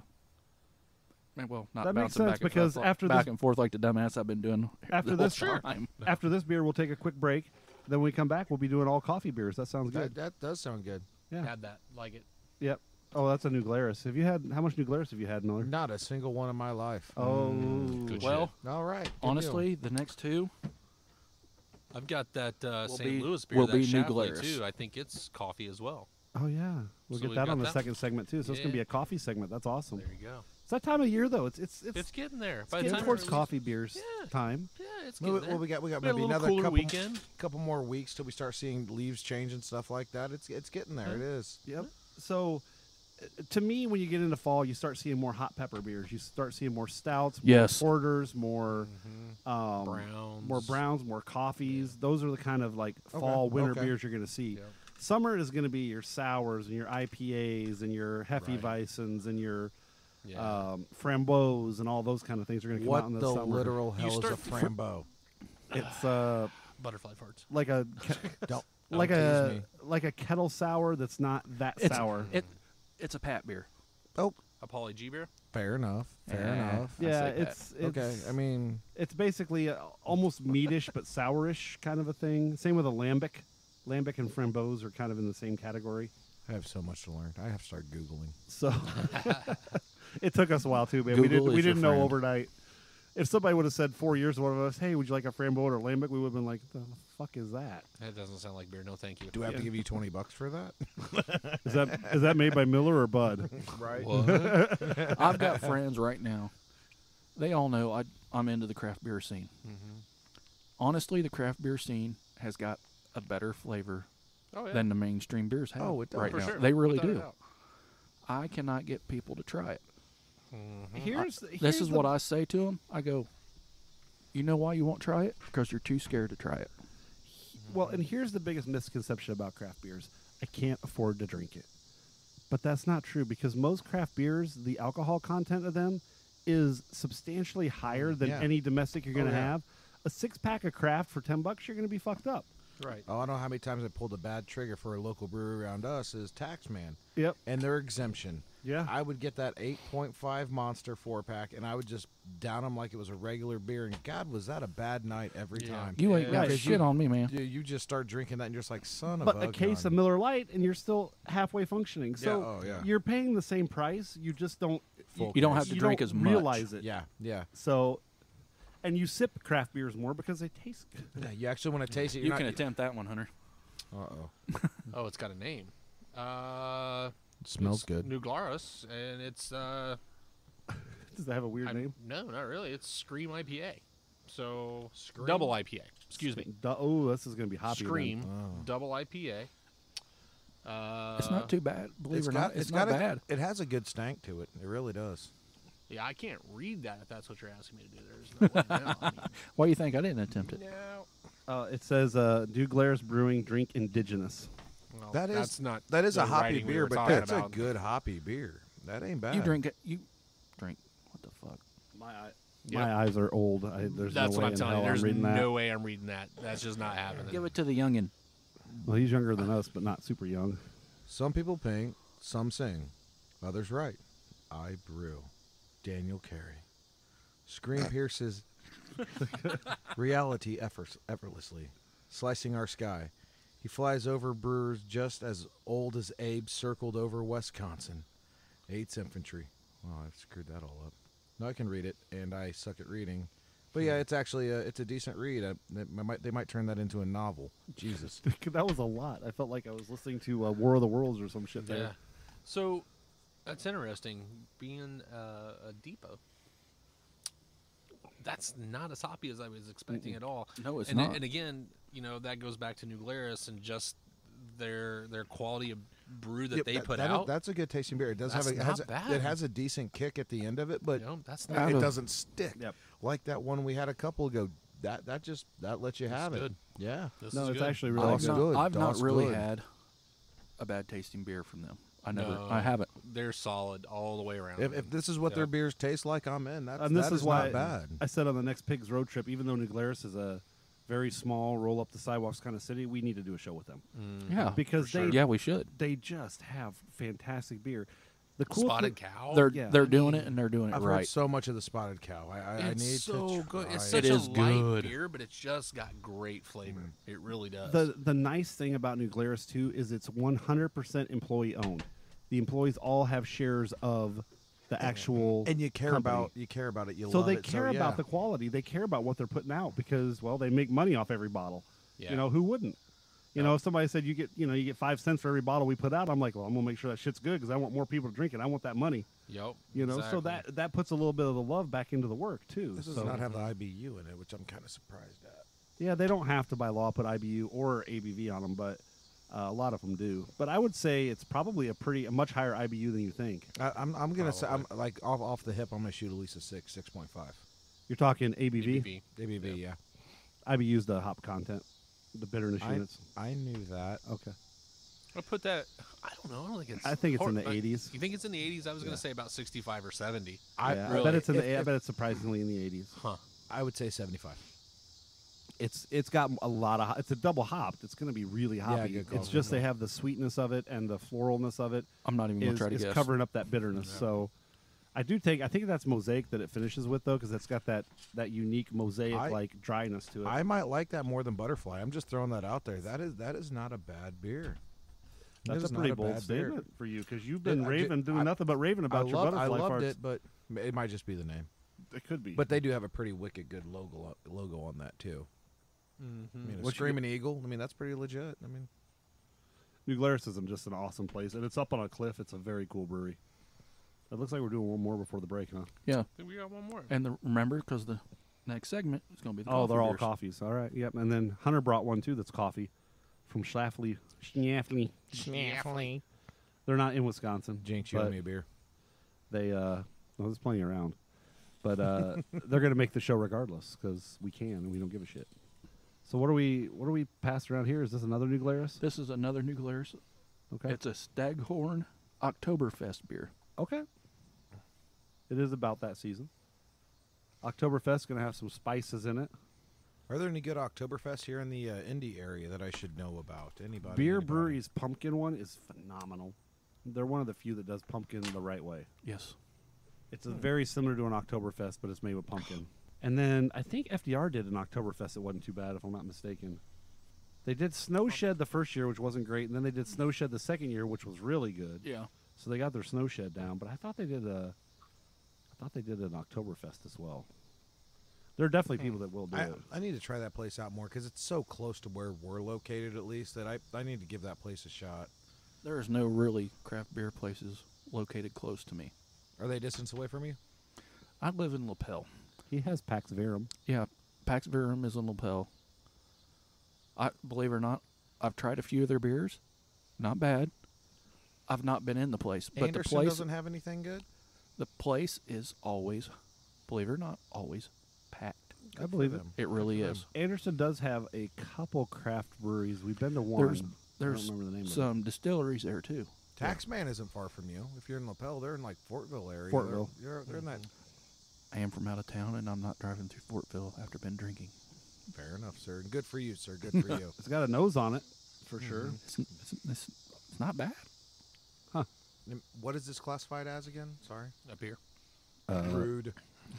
eh, well, not That makes bouncing sense back and because forth, after back this- and forth like the dumbass I've been doing After the whole this- Sure. time. After this beer, we'll take a quick break. Then when we come back, we'll be doing all coffee beers. That sounds That, good. that does sound good. Yeah. Had that. Like it. Yep. Oh, that's a New Glarus. Have you had how much New Glarus have you had, Miller? Not a single one in my life. Oh, Good Well, All right. good honestly, the next two, I've got that uh, Will Saint be- Louis beer, will that be New Schlafly, Glarus. too. I think it's coffee as well. oh yeah. We'll So get we've that got on the that. second segment too. So it's gonna be Yeah. a coffee segment. That's awesome. There you go. It's that time of year though. It's it's it's, It's getting there. it's By the getting time towards it releases- coffee beers Yeah. time. Yeah, it's Well, getting there. well, we got we got We had a maybe little another cooler couple weekend. couple more weeks till we start seeing leaves change and stuff like that. It's it's getting there. Yeah. It is. Yep. So, uh, to me, when you get into fall, you start seeing more hot pepper beers. You start seeing more stouts, more Yes. porters, more um, Browns. more browns, more coffees. Those are the kind of like Okay, fall winter okay. beers you're going to see. Yep. Summer is going to be your sours and your I P As and your Hefeweizens and your Yeah. um, framboise and all those kind of things are going to come out What in the, the summer. literal hell is a start- frambo? It's uh, Butterfly farts. like a ke- Don't like don't a tease me. like a kettle sour that's not that it's sour. It, it's a Pat beer. Oh, A Poly G beer? fair enough. Fair Yeah. enough. I yeah, say that. it's, it's Okay, I mean, It's basically uh, almost meatish but sourish kind of a thing. Same with a lambic. Lambic and framboise are kind of in the same category. I have so much to learn. I have to start Googling. So it took us a while too, man. we Google didn't we is your didn't know friend. overnight. If somebody would have said four years one of us, hey, would you like a Framboise or lambic? We would have been like, the fuck is that? That doesn't sound like beer. No, thank you. Do I have Yeah. to give you twenty bucks for that? Is that is that made by Miller or Bud? Right. What? I've got friends right now. They all know I, I'm into the craft beer scene. Mm-hmm. Honestly, the craft beer scene has got a better flavor Oh, yeah. than the mainstream beers have Oh, it does. right For now. sure. They really Without a do. doubt. I cannot get people to try it. Mhm. Here's, This here's is the- what I say to them. I go, you know why you won't try it? Because you're too scared to try it. Well, and here's the biggest misconception about craft beers. I can't afford to drink it. But that's not true because most craft beers, the alcohol content of them is substantially higher than Yeah. any domestic you're going to Oh, yeah. have. A six pack of craft for ten bucks, you're going to be fucked up. Right. Oh, I don't know how many times I pulled a bad trigger for a local brewery around us is Taxman Yep. and their exemption. Yeah. I would get that eight point five Monster four pack, and I would just down them like it was a regular beer. And God, was that a bad night every Yeah. time? You ain't Yeah, got because shit you- on me, man. You, you just start drinking that, and you're just like, son of But a a case gun. of Miller Lite, and you're still halfway functioning. So Yeah, oh, yeah. you're paying the same price. You just don't. Full You don't case. have to you drink don't as much. realize it. Yeah, yeah. So, and you sip craft beers more because they taste good. Yeah, you actually want to taste it. You're You not, can attempt that one, Hunter. Uh-oh. Oh, it's got a name. Uh, It smells it's good. New Glarus, and it's uh, Does that have a weird I'm- name? no, not really. It's Scream I P A. So double I P A. Excuse me. Du- oh, this is going to be hoppy. then. Scream Oh. double I P A. Uh, It's not too bad. Believe It's it or got, not, it's, it's not got a, bad. It has a good stank to it. It really does. Yeah, I can't read that if that's what you're asking me to do. There's no way. No, I mean, Why do you think I didn't attempt it? no. Uh, it says uh, New Glarus Brewing drink indigenous. Well, That is that's not that is the a hoppy writing we beer, were but talking that's about. a good hoppy beer. That ain't bad. You drink it. You drink. What the fuck? My eye, Yep. my eyes are old. I, there's That's no what way I'm in telling hell you. There's I'm reading that. no way I'm reading that. That's just not happening. Give it to the youngin. Well, he's younger than us, but not super young. Some people paint, some sing, others write. I brew. Daniel Carey. Scream pierces reality effort- effortlessly, slicing our sky. He flies over brewers just as old as Abe circled over Wisconsin. Eighth Infantry. Oh, I've screwed that all up. No, I can read it, and I suck at reading. But yeah, it's actually a, it's a decent read. I, they, might, they might turn that into a novel. Jesus. That was a lot. I felt like I was listening to uh, War of the Worlds or some shit there. Yeah. So that's interesting. Being uh, a depot, that's not as hoppy as I was expecting at all. No, it's and, not. And again, you know, that goes back to New Glarus and just their their quality of brew that Yep, they that- put that- out. That's a good tasting beer. It does That's have a, it not has a- bad. it has a decent kick at the end of it, but you know, that's it not Out of- doesn't stick. Yep. Like that one we had a couple ago. That that just that lets you That's have good. it. Yeah. This No, is it's good. actually really That's good. I've, good. not, I've not That's really good. had a bad tasting beer from them. I never. No, I haven't. They're solid all the way around. If, if this is what their Yep. beers taste like, I'm in. That's And this that is is why not bad. I said on the next Pigs Road trip, even though New Glarus is a very small, roll up the sidewalks kind of city, we need to do a show with them Yeah. because they Yeah, we should. they just have fantastic beer. The cool Spotted thi- Cow. They're yeah. they're doing it and they're doing it I've right. heard so much of the Spotted Cow. I, I, I it's need so to good. try It's it. such It a is light good. beer, but it's just got great flavor. It really does. The the nice thing about New Glarus too is it's one hundred percent employee owned. The employees all have shares of the actual and you care company. about you care about it. You so love they it. care so, about yeah. the quality. They care about what they're putting out because well, they make money off every bottle. yeah. You know, who wouldn't? You know, if somebody said you get, you know, you get five cents for every bottle we put out, I'm like, well, I'm gonna make sure that shit's good because I want more people to drink it. I want that money. Yep. You know, so exactly. that that puts a little bit of the love back into the work too. This does so, not have the I B U in it, which I'm kind of surprised at. yeah, they don't have to by law put I B U or A B V on them, but uh, a lot of them do. But I would say it's probably a pretty a much higher I B U than you think. I, I'm I'm gonna say I'm Probably. like off off the hip. I'm gonna shoot at least a six, six point five. You're talking A B V. A B V. A B V, Yep. yeah. I B U's the hop content, the bitterness I, units. I knew that. Okay. I'll put that. I don't know. I don't think it's. I think it's in the hor- I- eighties. You think it's in the eighties? I was Yeah. going to say about sixty-five or seventy. I yeah, I really- bet it's in if- the. I if- bet it's surprisingly in the eighties. Huh. I would say seventy-five. It's it's got a lot of. ho- It's a double hopped. It's going to be really hoppy. good call. it's just they have the sweetness of it and the floralness of it I'm not even gonna is, try to is guess. covering up that bitterness. Yeah. So, I do take. I think that's mosaic that it finishes with though, because it's got that that unique mosaic I- like dryness to it. I might like that more than Butterfly. I'm just throwing that out there. That is that is not a bad beer. That's is a not pretty a bold bad beer. statement for you because you've been I raving, did- doing I- nothing but raving about I your loved, I butterfly loved farts. it, but it might just be the name. It could be. But they do have a pretty wicked good logo logo on that too. Mm-hmm. I mean, a What you screaming eagle. I mean, that's pretty legit. I mean, New Glarus is just an awesome place, and it's up on a cliff. It's a very cool brewery. It looks like we're doing one more before the break, huh? Yeah. I think we got one more. And the, remember, because the next segment is going to be the Oh, coffee they're all beers. coffees. All right, yep. And then Hunter brought one too. That's coffee from Schlafly. Schlafly. Schlafly. They're not in Wisconsin. Jinx, you but owe me a beer. They uh, well, there's plenty around, but uh, they're gonna make the show regardless because we can and we don't give a shit. So what are we? What are we passed around here? Is this another New Glarus? This is another New Glarus. Okay. It's a Staghorn Oktoberfest beer. Okay. It is about that season. Oktoberfest going to have some spices in it. Are there any good Oktoberfest here in the uh, Indy area that I should know about? Anybody? Beer anybody? Brewery's pumpkin one is phenomenal. They're one of the few that does pumpkin the right way. Yes. It's a very similar to an Oktoberfest, but it's made with pumpkin. And then I think F D R did an Oktoberfest that wasn't too bad, if I'm not mistaken. They did Snowshed the first year, which wasn't great, and then they did Snowshed the second year, which was really good. Yeah. So they got their Snowshed down, but I thought they did a, I thought they did an Oktoberfest as well. There are definitely people that will do I, it. I need to try that place out more because it's so close to where we're located, at least, that I, I need to give that place a shot. There is no really craft beer places located close to me. Are they a distance away from you? I live in Lapel. He has Pax Verum. Yeah, Pax Verum is in Lapel. I believe it or not, I've tried a few of their beers. Not bad. I've not been in the place, but Anderson the place doesn't have anything good? the place is always, believe it or not, always packed. I believe it. them. It really for is. Anderson does have a couple craft breweries. We've been to one. There's I there's don't remember the name of it. some distilleries there too. Taxman isn't far from you. If you're in Lapel, they're in like Fortville area. Fortville. They're, you're, they're in that. I am from out of town, and I'm not driving through Fortville after been drinking. Fair enough, sir. Good for you, sir. Good for you. It's got a nose on it, for sure. It's, it's, it's, it's not bad. And what is this classified as again? Sorry. Up here. Uh, Rude.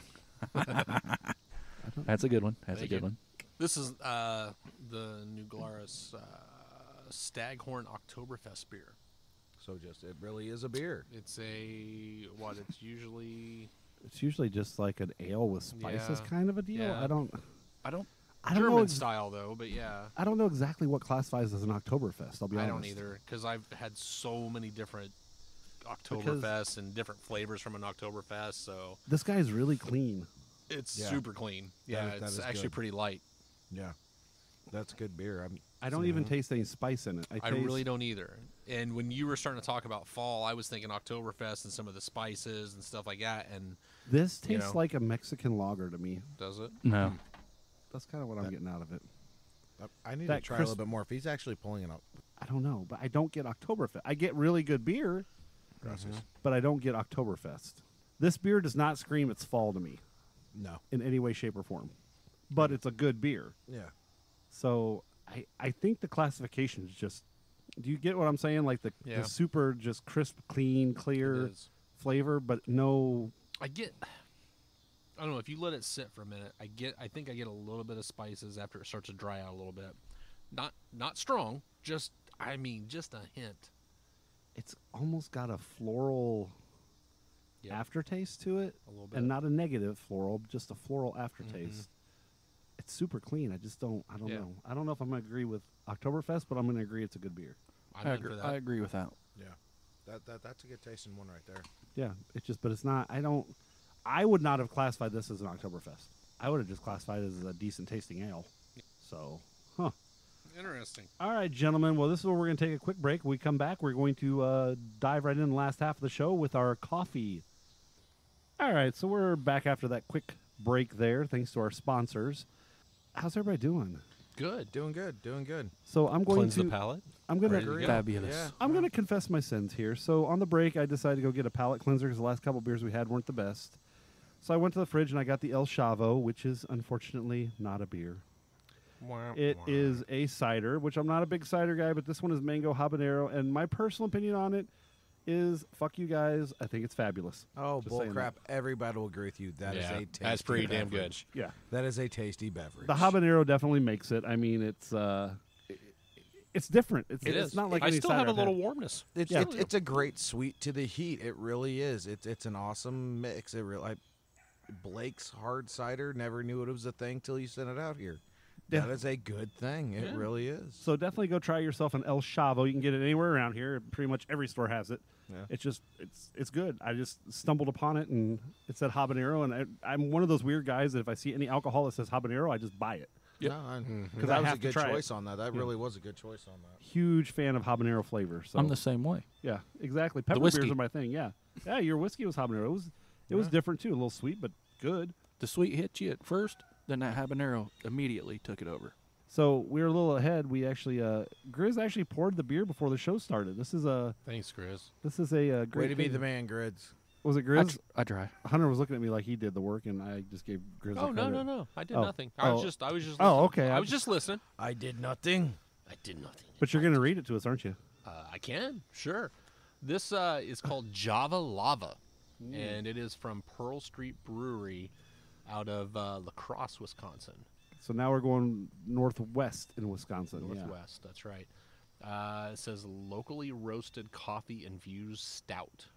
That's a good one. That's Thank a good you. one. This is uh, the New Glarus uh, Staghorn Oktoberfest beer. So just, it really is a beer. It's a, what, it's usually It's usually just like an ale with spices Yeah. kind of a deal. Yeah. I don't. I don't. I don't German know. Ex- style, though, but yeah. I don't know exactly what classifies as an Oktoberfest. I'll be I honest. don't either, because I've had so many different Oktoberfests and different flavors from an Oktoberfest, so This guy's really clean. it's Yeah. super clean. Yeah, is- that it's is actually good. pretty light. Yeah. That's good beer. I'm, I don't even taste any spice in it. I, I taste, really don't either. And when you were starting to talk about fall, I was thinking Oktoberfest and some of the spices and stuff like that. And This you tastes know. like a Mexican lager to me. does it? No. That's kind of what I'm That- getting out of it. I- I need That to try a crisp- little bit more. If he's actually pulling it up. I don't know, but I don't get Oktoberfest. I get really good beer, Gracias. but I don't get Oktoberfest. This beer does not scream it's fall to me No. in any way, shape, or form. But it's a good beer. Yeah. So I, I think the classification is just. Do you get what I'm saying? Like the, Yeah. the super just crisp, clean, clear It is. flavor, but no. I get. I don't know if you let it sit for a minute. I get. I think I get a little bit of spices after it starts to dry out a little bit. Not not strong. Just I mean, just a hint. It's almost got a floral Yep. aftertaste to it, A little bit. and not a negative floral, just a floral aftertaste. It's super clean. I just don't. I don't Yeah. know. I don't know if I'm gonna agree with Oktoberfest, but I'm gonna agree it's a good beer. I'm I in agree, for that. I agree with that. Yeah. That, that That's a good tasting one right there. Yeah, it's just, but it's not. I don't. I would not have classified this as an Oktoberfest. I would have just classified it as a decent tasting ale. So, huh. Interesting. All right, gentlemen. Well, this is where we're going to take a quick break. When we come back, we're going to uh, dive right in the last half of the show with our coffee. All right, so we're back after that quick break there, thanks to our sponsors. How's everybody doing? Good. Doing good. Doing good. So I'm going Cleanse to. the palate. I'm going Ready to to. go. Fabulous. Yeah. I'm going to confess my sins here. So on the break, I decided to go get a palate cleanser because the last couple beers we had weren't the best. So I went to the fridge and I got the El Chavo, which is unfortunately not a beer. It is a cider, which I'm not a big cider guy, but this one is mango habanero, and my personal opinion on it is fuck you guys. I think it's fabulous. Oh, Just bull saying crap. Everybody will agree with you. That is Yeah, a tasty that's pretty damn good. beverage. Yeah. That is a tasty beverage. The habanero definitely makes it. I mean, it's uh, it, it's different. It's, It it's is. not like I any still cider have a I've little had. warmness. It's Yeah. it's, it's a great sweet to the heat. It really is. It's it's an awesome mix. It really. I, Blake's hard cider. Never knew it was a thing till you sent it out here. Yeah. That is a good thing. It Yeah. really is. So definitely go try yourself an El Chavo. You can get it anywhere around here. Pretty much every store has it. Yeah. It's just it's it's good. I just stumbled upon it and it said habanero, and I, I'm one of those weird guys that if I see any alcohol that says habanero, I just buy it. Yep. No, I, Because that I was have a to good try it. choice on that. That Yeah. really was a good choice on that. Huge fan of habanero flavor. So I'm the same way. yeah, exactly. Pepper whiskey. beers are my thing. Yeah, yeah. Your whiskey was habanero. It was it was Yeah. different too. A little sweet, but good. The sweet hit you at first, then that habanero immediately took it over. So we were a little ahead. We actually, uh, Grizz actually poured the beer before the show started. This is a Thanks, Chris. this is a, uh great Way to be thing. the man, Grids. Was it I, Grizz? tr- I try. Hunter was looking at me like he did the work, and I just gave Grizz. Oh the no credit. no no! I did Oh. nothing. I was Oh. just I was just. Oh, listening. okay. I I- was just listening. I did nothing. I did nothing. But you're going to read it to us, aren't you? Uh, I can, sure. This uh, is called Java Lava, and it is from Pearl Street Brewery out of uh, La Crosse, Wisconsin. So now we're going northwest in Wisconsin. yeah. Northwest, that's right. Uh, it says locally roasted coffee infused stout.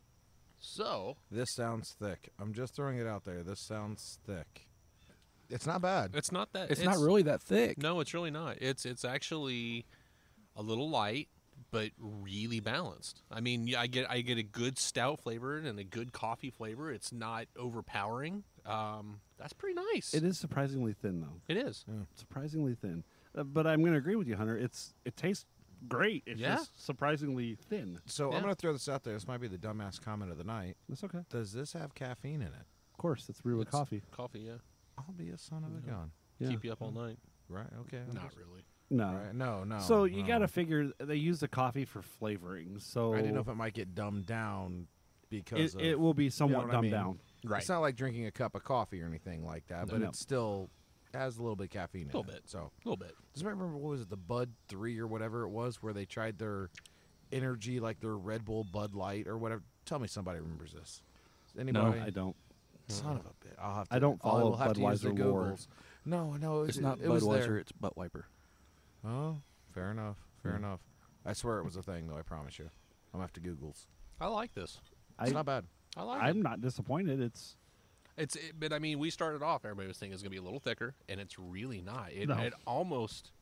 So, This sounds thick. I'm just throwing it out there. This sounds thick. It's not bad. it's not that. It's, not really that thick. No, it's really not. It's it's actually a little light, but really balanced. I mean, yeah, I get I get a good stout flavor and a good coffee flavor. It's not overpowering. Um, that's pretty nice. It is surprisingly thin, though. It is. Surprisingly thin. Uh, but I'm going to agree with you, Hunter. It's it tastes great. It's Yeah. just surprisingly thin. So Yeah. I'm going to throw this out there. This might be the dumbass comment of the night. That's okay. Does this have caffeine in it? Of course, it's brewed with It's coffee. Coffee, yeah. I'll be a son of a gun. Yeah. Keep you up all night. Right? Okay. I'm Not just- really. No. Right. No, no. So you no. got to figure they use the coffee for flavoring. So I didn't know if it might get dumbed down because it, of, it will be somewhat what I dumbed mean? down. Right. It's not like drinking a cup of coffee or anything like that, but No. it still has a little bit of caffeine in Little it. bit. So, A little bit. does anybody remember what was it, the Bud Three or whatever it was, where they tried their energy, like their Red Bull Bud Light or whatever? Tell me somebody remembers this. Anybody? I don't. Son of a bit. I'll have to. I don't I'll- follow we'll have to use the Budweiser lore. Googles. No, no, it, It's not it was Budweiser, there. it's Butt Wiper. Oh, fair enough. Fair Hmm. enough. I swear it was a thing, though. I promise you. I'm gonna have to Googles. I like this. It's I, not bad. I like I'm it. not disappointed. It's It's, it, but I mean, we started off. Everybody was thinking it's gonna be a little thicker, and it's really not. It, No. it almost.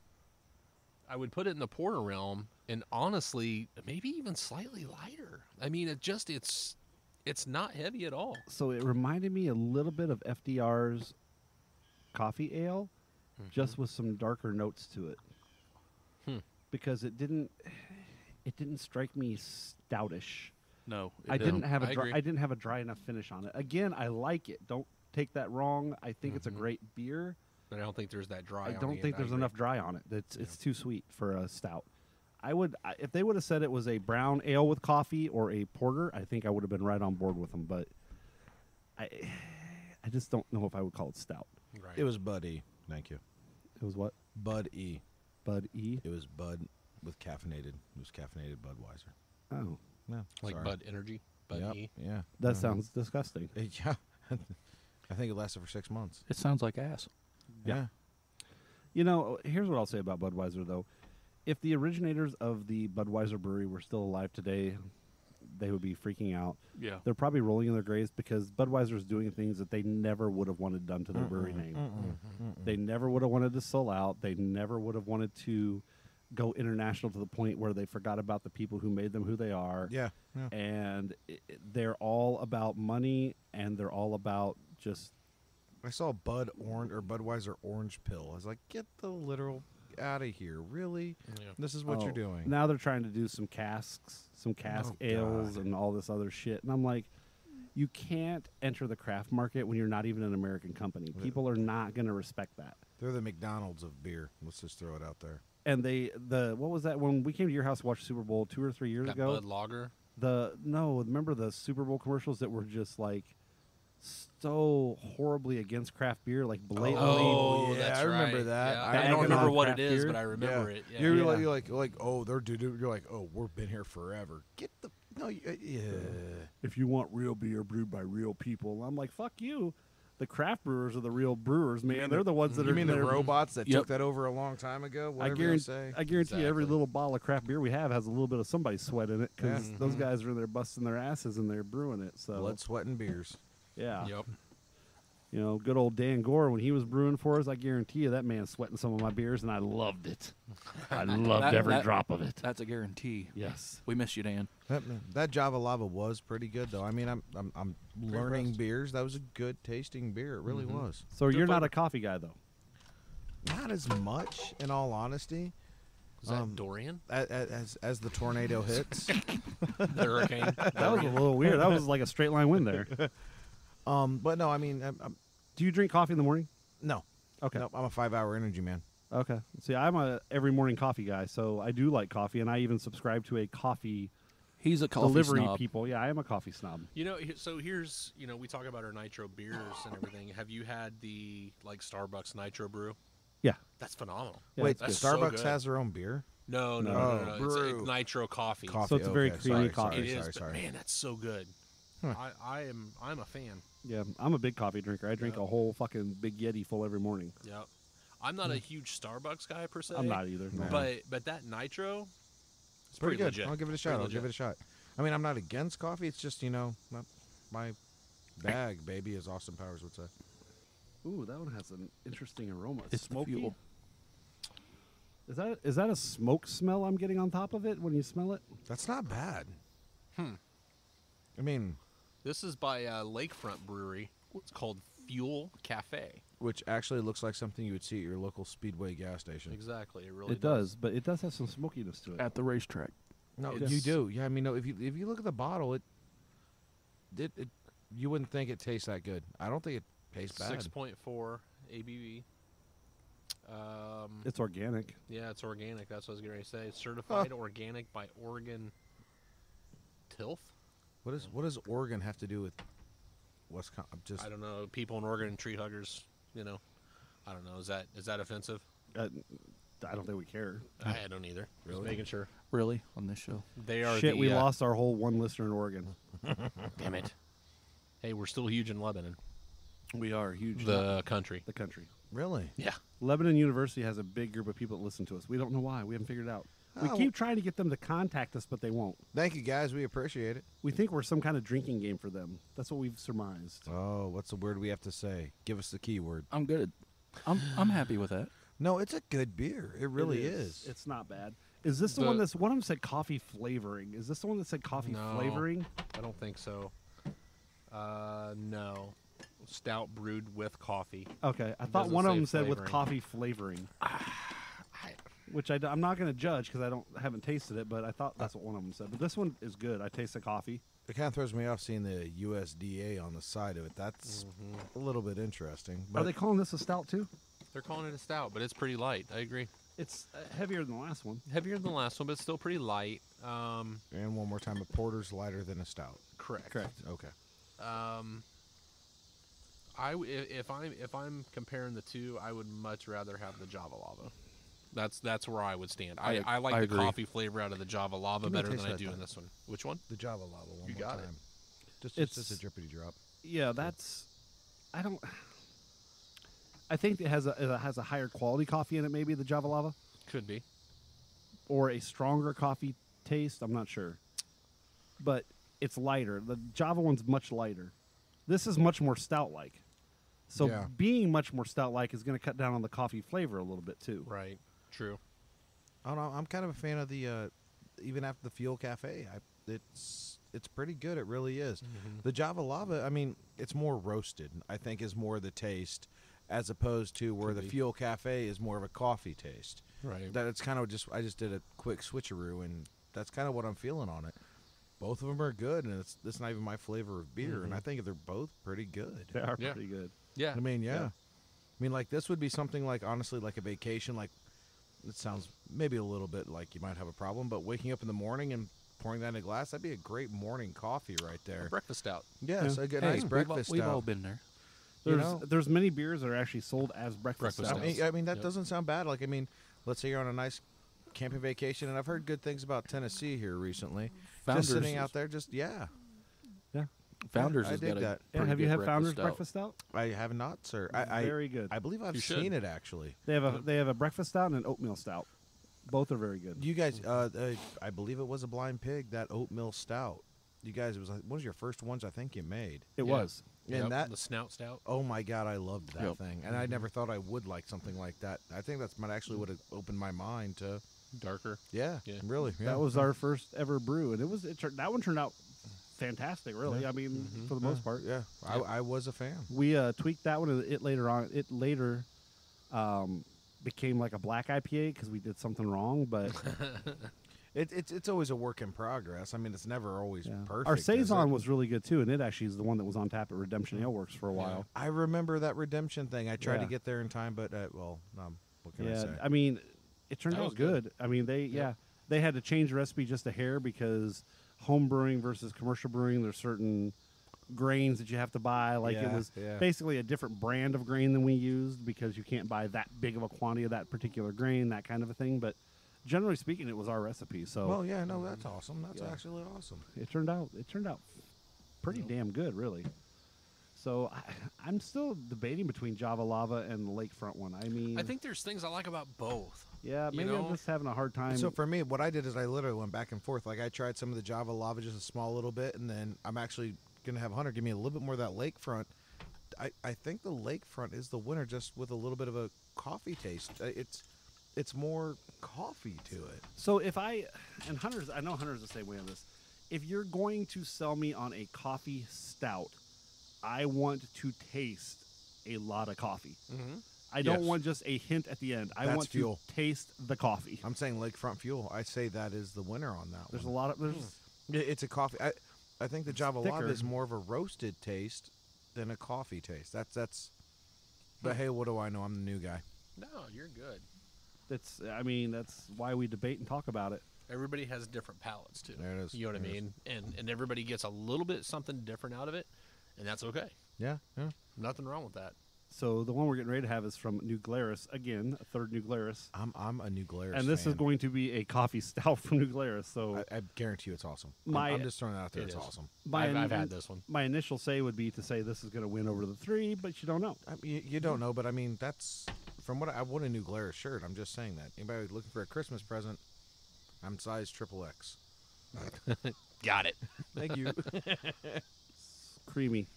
I would put it in the porter realm, and honestly, maybe even slightly lighter. I mean, it just it's, it's not heavy at all. so it reminded me a little bit of F D R's coffee ale, just with some darker notes to it. Hmm. Because it didn't, it didn't strike me stoutish. No, it I didn't don't. have a I dry, agree. I didn't have a dry enough finish on it. Again, I like it. Don't take that wrong. I think it's a Mhm. great beer. But I don't think there's that dry. I on don't the think end. I there's agree. enough dry on it. It's it's too sweet for a stout. I would I, if they would have said it was a brown ale with coffee or a porter, I think I would have been right on board with them. But I I just don't know if I would call it stout. Right. It was Bud E. Thank you. It was what? Bud E. Bud E. It was Bud with caffeinated. It was caffeinated Budweiser. Oh, No, like sorry. Bud Energy. Bud Yep, E. Yeah. that Mhm. sounds disgusting. Yeah. I think it lasted for six months. It sounds like ass. Yeah. You know, here's what I'll say about Budweiser though. If the originators of the Budweiser brewery were still alive today, they would be freaking out. Yeah. They're probably rolling in their graves because Budweiser is doing things that they never would have wanted done to their brewery name. They never would have wanted to sell out. They never would have wanted to go international to the point where they forgot about the people who made them who they are. Yeah. Yeah. And i i- they're all about money, and they're all about just I saw Bud Orange or Budweiser Orange Pill. I was like, get the literal out of here. Really? Yeah. This is what you're oh, doing. Now they're trying to do some casks, some cask Oh, ales, God. and all this other shit. And I'm like, you can't enter the craft market when you're not even an American company. People are not going to respect that. They're the McDonald's of beer. Let's just throw it out there. And they the what was that when we came to your house to watch Super Bowl two or three years That ago? Bud Lager. The no, remember the Super Bowl commercials that were just like so horribly against craft beer, like blatantly. Oh, yeah, that's I remember right. that. Yeah. I I, don't remember remember that what it craft is, beer. but I remember yeah. it. Yeah. You're Yeah. like, you're like, like, oh, they're dude. You're like, oh, we've been here forever. Get the no, you, uh, yeah. If you want real beer brewed by real people, I'm like, fuck you. The craft brewers are the real brewers, man. They're the ones that You are. mean the they're- robots that Yep. took that over a long time ago? I Whatever you guarantee, say. I guarantee you every Exactly. little bottle of craft beer we have has a little bit of somebody's sweat in it because Yeah. those guys are in there busting their asses and they're brewing it. So Blood, sweat, and beers. yeah, Yep. you know, good old Dan Gore when he was brewing for us. I guarantee you that man's sweating some of my beers, and I loved it. I loved That- every that- drop of it. That's a guarantee. Yes. We miss you, Dan. That, that Java Lava was pretty good, though. I mean, I'm I'm, I'm learning impressed. beers. That was a good tasting beer. It really was. So you're not flavor. a coffee guy though. Not as much, in all honesty, Is that Um, Dorian? as as, as the tornado hits. The hurricane? That was a little weird. That was like a straight line win there. um, but no, I mean, I'm, I'm, Do you drink coffee in the morning? no, Okay. no, I'm a five-hour energy man. Okay. See, I'm a every morning coffee guy, so I do like coffee, and I even subscribe to a coffee He's a coffee delivery snob. people. Yeah, I am a coffee snob. You know, he- so here's, you know, we talk about our nitro beers and everything. Have you had the, like, Starbucks nitro brew? Yeah. That's phenomenal. Yeah, Wait, that's good. Starbucks So good. has their own beer? No, no, No. no, no, no. Oh, It's, brew. it's nitro coffee. Coffee. So it's a very okay, creamy sorry, coffee. Sorry, It sorry, is, sorry. but man, that's so good. Huh. I, I am, I'm a fan. Yeah, I'm a big coffee drinker. I drink Yeah. a whole fucking big Yeti full every morning. Yep. I'm not a huge Starbucks guy per se. I'm not either. No. But but that nitro, it's Pretty, pretty, good. legit. I'll give it a Pretty shot. I'll legit. give it a shot. I mean, I'm not against coffee. It's just, you know, not my bag, baby, as Austin Powers would say. Ooh, that one has an interesting aroma. It's the smoky. fuel. Is that is that a smoke smell I'm getting on top of it when you smell it? That's not bad. Hmm. I mean, This is by uh, Lakefront Brewery. It's called Fuel Cafe. which actually looks like something you would see at your local Speedway gas station. Exactly. It really It does, but it does have some smokiness to it. At the racetrack. No, It's- you do. Yeah, I mean, no. If you if you look at the bottle, it, it, it you wouldn't think it tastes that good. I don't think it tastes bad. six point four A B V. Um, It's organic. yeah, it's organic. That's what I was going to say. It's certified organic by Oregon Tilth. What is what does Oregon have to do with Wisconsin? Just I don't know. People in Oregon, tree huggers. You know, I don't know. Is that is that offensive? Uh, I don't think we care. I don't either. Just Really? making sure. Really? On this show? They are. Shit, the, we uh, lost our whole one listener in Oregon. Damn it. Hey, we're still huge in Lebanon, We are huge. the country. The country. really. Yeah. Lebanon University has a big group of people that listen to us. We don't know why. We haven't figured it out. We Oh. keep trying to get them to contact us, but they won't. Thank you, guys. We appreciate it. We think we're some kind of drinking game for them. That's what we've surmised. Oh, what's the word we have to say? Give us the keyword. I'm good. I'm I'm happy with that. No, it's a good beer. It really It is. It's not bad. Is this the, The- one that's one of them said coffee flavoring? Is this the one that said coffee No. flavoring? I don't think so. Uh, no. Stout brewed with coffee. Okay, I It thought doesn't one of say them said with flavoring. coffee flavoring, I, which I, am not going to judge because I don't haven't tasted it. But I thought that's what one of them said. But this one is good. I taste the coffee. It kind of throws me off seeing the U S D A on the side of it. That's a little bit interesting. But Are they calling this a stout too? they're calling it a stout, but it's pretty light. I agree. It's uh, heavier than the last one. Heavier than the last one, but still pretty light. Um, and one more time, a porter's lighter than a stout. correct. Correct. Okay. Um, I w- i- if I'm if I'm comparing the two, I would much rather have the Java Lava. That's that's where I would stand. I, I- I like I the agree. coffee flavor out of the Java Lava Give me a better taste than I of that do in then. this one. Which one? The Java Lava one You more got it. time. Just, It's- just, just a drippity drop. Yeah, that's. I don't. I think it has a it has a higher quality coffee in it. Maybe the Java Lava, Could be. or a stronger coffee taste. I'm not sure, but it's lighter. The Java one's much lighter. This is much more stout-like. So Yeah. being much more stout-like is going to cut down on the coffee flavor a little bit too. Right. True. I don't know. I'm kind of a fan of the, uh, even after the Fuel Cafe. I, it's it's pretty good. It really is. The Java Lava, I mean, it's more roasted. I think is more the taste, as opposed to where Could the be. Fuel Cafe is more of a coffee taste. Right. That it's kind of just I just did a quick switcheroo, and that's kind of what I'm feeling on it. Both of them are good, and it's this not even my flavor of beer, and I think they're both pretty good. They are Yeah. pretty good. Yeah. I mean, yeah. Yeah. I mean, like this would be something like honestly, like a vacation. Like it sounds maybe a little bit like you might have a problem, but waking up in the morning and pouring that in a glass, that'd be a great morning coffee right there. breakfast stout. Yes, Yeah. a good Hey, nice we've all- breakfast We've, stout. all been there. You There's know? there's many beers that are actually sold as breakfast, Breakfast stouts. I mean, I mean that Yep. doesn't sound bad. Like I mean, let's say you're on a nice camping vacation, and I've heard good things about Tennessee here recently. Founders just sitting is- out there, just yeah, Yeah. Founders I has dig got a that. Yeah, pretty have you good had Founders stout. breakfast stout? I have not, sir. I, I Very good. I believe I've You should. seen it actually. They have a they have a breakfast stout and an oatmeal stout. Both are very good. You guys, uh, uh, I believe it was a Blind Pig, that oatmeal stout. You guys, it was like, one of your first ones I think you made. It Yeah. was. And Yep, that, the snout stout. oh my God, I loved that Yep. thing. And I never thought I would like something like that. I think that's might actually would have opened my mind to, Darker. yeah, Yeah. really. Yeah. That was our first ever brew, and it was it turned, that one turned out fantastic. Really, I mean, for the most part. Yeah, I, I was a fan. We uh, tweaked that one, and it later on, it later um, became like a black I P A because we did something wrong. But It, it's it's always a work in progress. I mean, it's never always yeah. perfect. Our is saison it? was really good too, and it actually is the one that was on tap at Redemption Ale Works for a while. I remember that redemption thing. I tried Yeah. to get there in time, but uh, well, um, what can I Yeah, say? I mean, it turned That out was good. I mean, they yeah they had to change the recipe just a hair because home brewing versus commercial brewing, there's certain grains that you have to buy. Like it Yeah, was yeah. basically a different brand of grain than we used because you can't buy that big of a quantity of that particular grain, that kind of a thing. But generally speaking, it was our recipe, so Well, yeah, no, that's awesome. That's Yeah. actually awesome. it turned out it turned out pretty damn good, really. So I, I'm still debating between Java Lava and the Lakefront one. I mean, I think there's things I like about both. yeah, you maybe know, I'm just having a hard time. So for me, what I did is I literally went back and forth. Like I tried some of the Java Lava, just a small little bit, and then I'm actually gonna have Hunter give me a little bit more of that Lakefront. I, I think the Lakefront is the winner, just with a little bit of a coffee taste. Uh, It's it's more coffee to it. So if I and Hunter's, I know Hunter's the same way on this. If you're going to sell me on a coffee stout, I want to taste a lot of coffee. Mm-hmm. I don't Yes. want just a hint at the end. I That's want fuel. to taste the coffee. I'm saying Lakefront Fuel. I say that is the winner on that There's a one. lot of there's Yeah, it's a coffee. I, I think the Java Lava thicker. is more of a roasted taste than a coffee taste. That's that's. But hey, what do I know? I'm the new guy. No, you're good. it's I mean that's why we debate and talk about it. Everybody has different palates too. There it is. You know what I There it is. mean? And and everybody gets a little bit something different out of it, and that's okay. Yeah, yeah. Nothing wrong with that. So the one we're getting ready to have is from New Glarus again, a third New Glarus, I'm I'm a New Glarus and this fan. is going to be a coffee stout from New Glarus. So I, I guarantee you, it's awesome. I'm- My- I'm, just throwing that out there. It It's is. awesome. my I've, I've in- had this one. My initial say would be to say this is going to win over the three, but you don't know. I mean, you, you don't know, but I mean, that's from what I, I want a New Glarus shirt. I'm just saying that. Anybody looking for a Christmas present? I'm size triple X. Got it. Thank you. Creamy,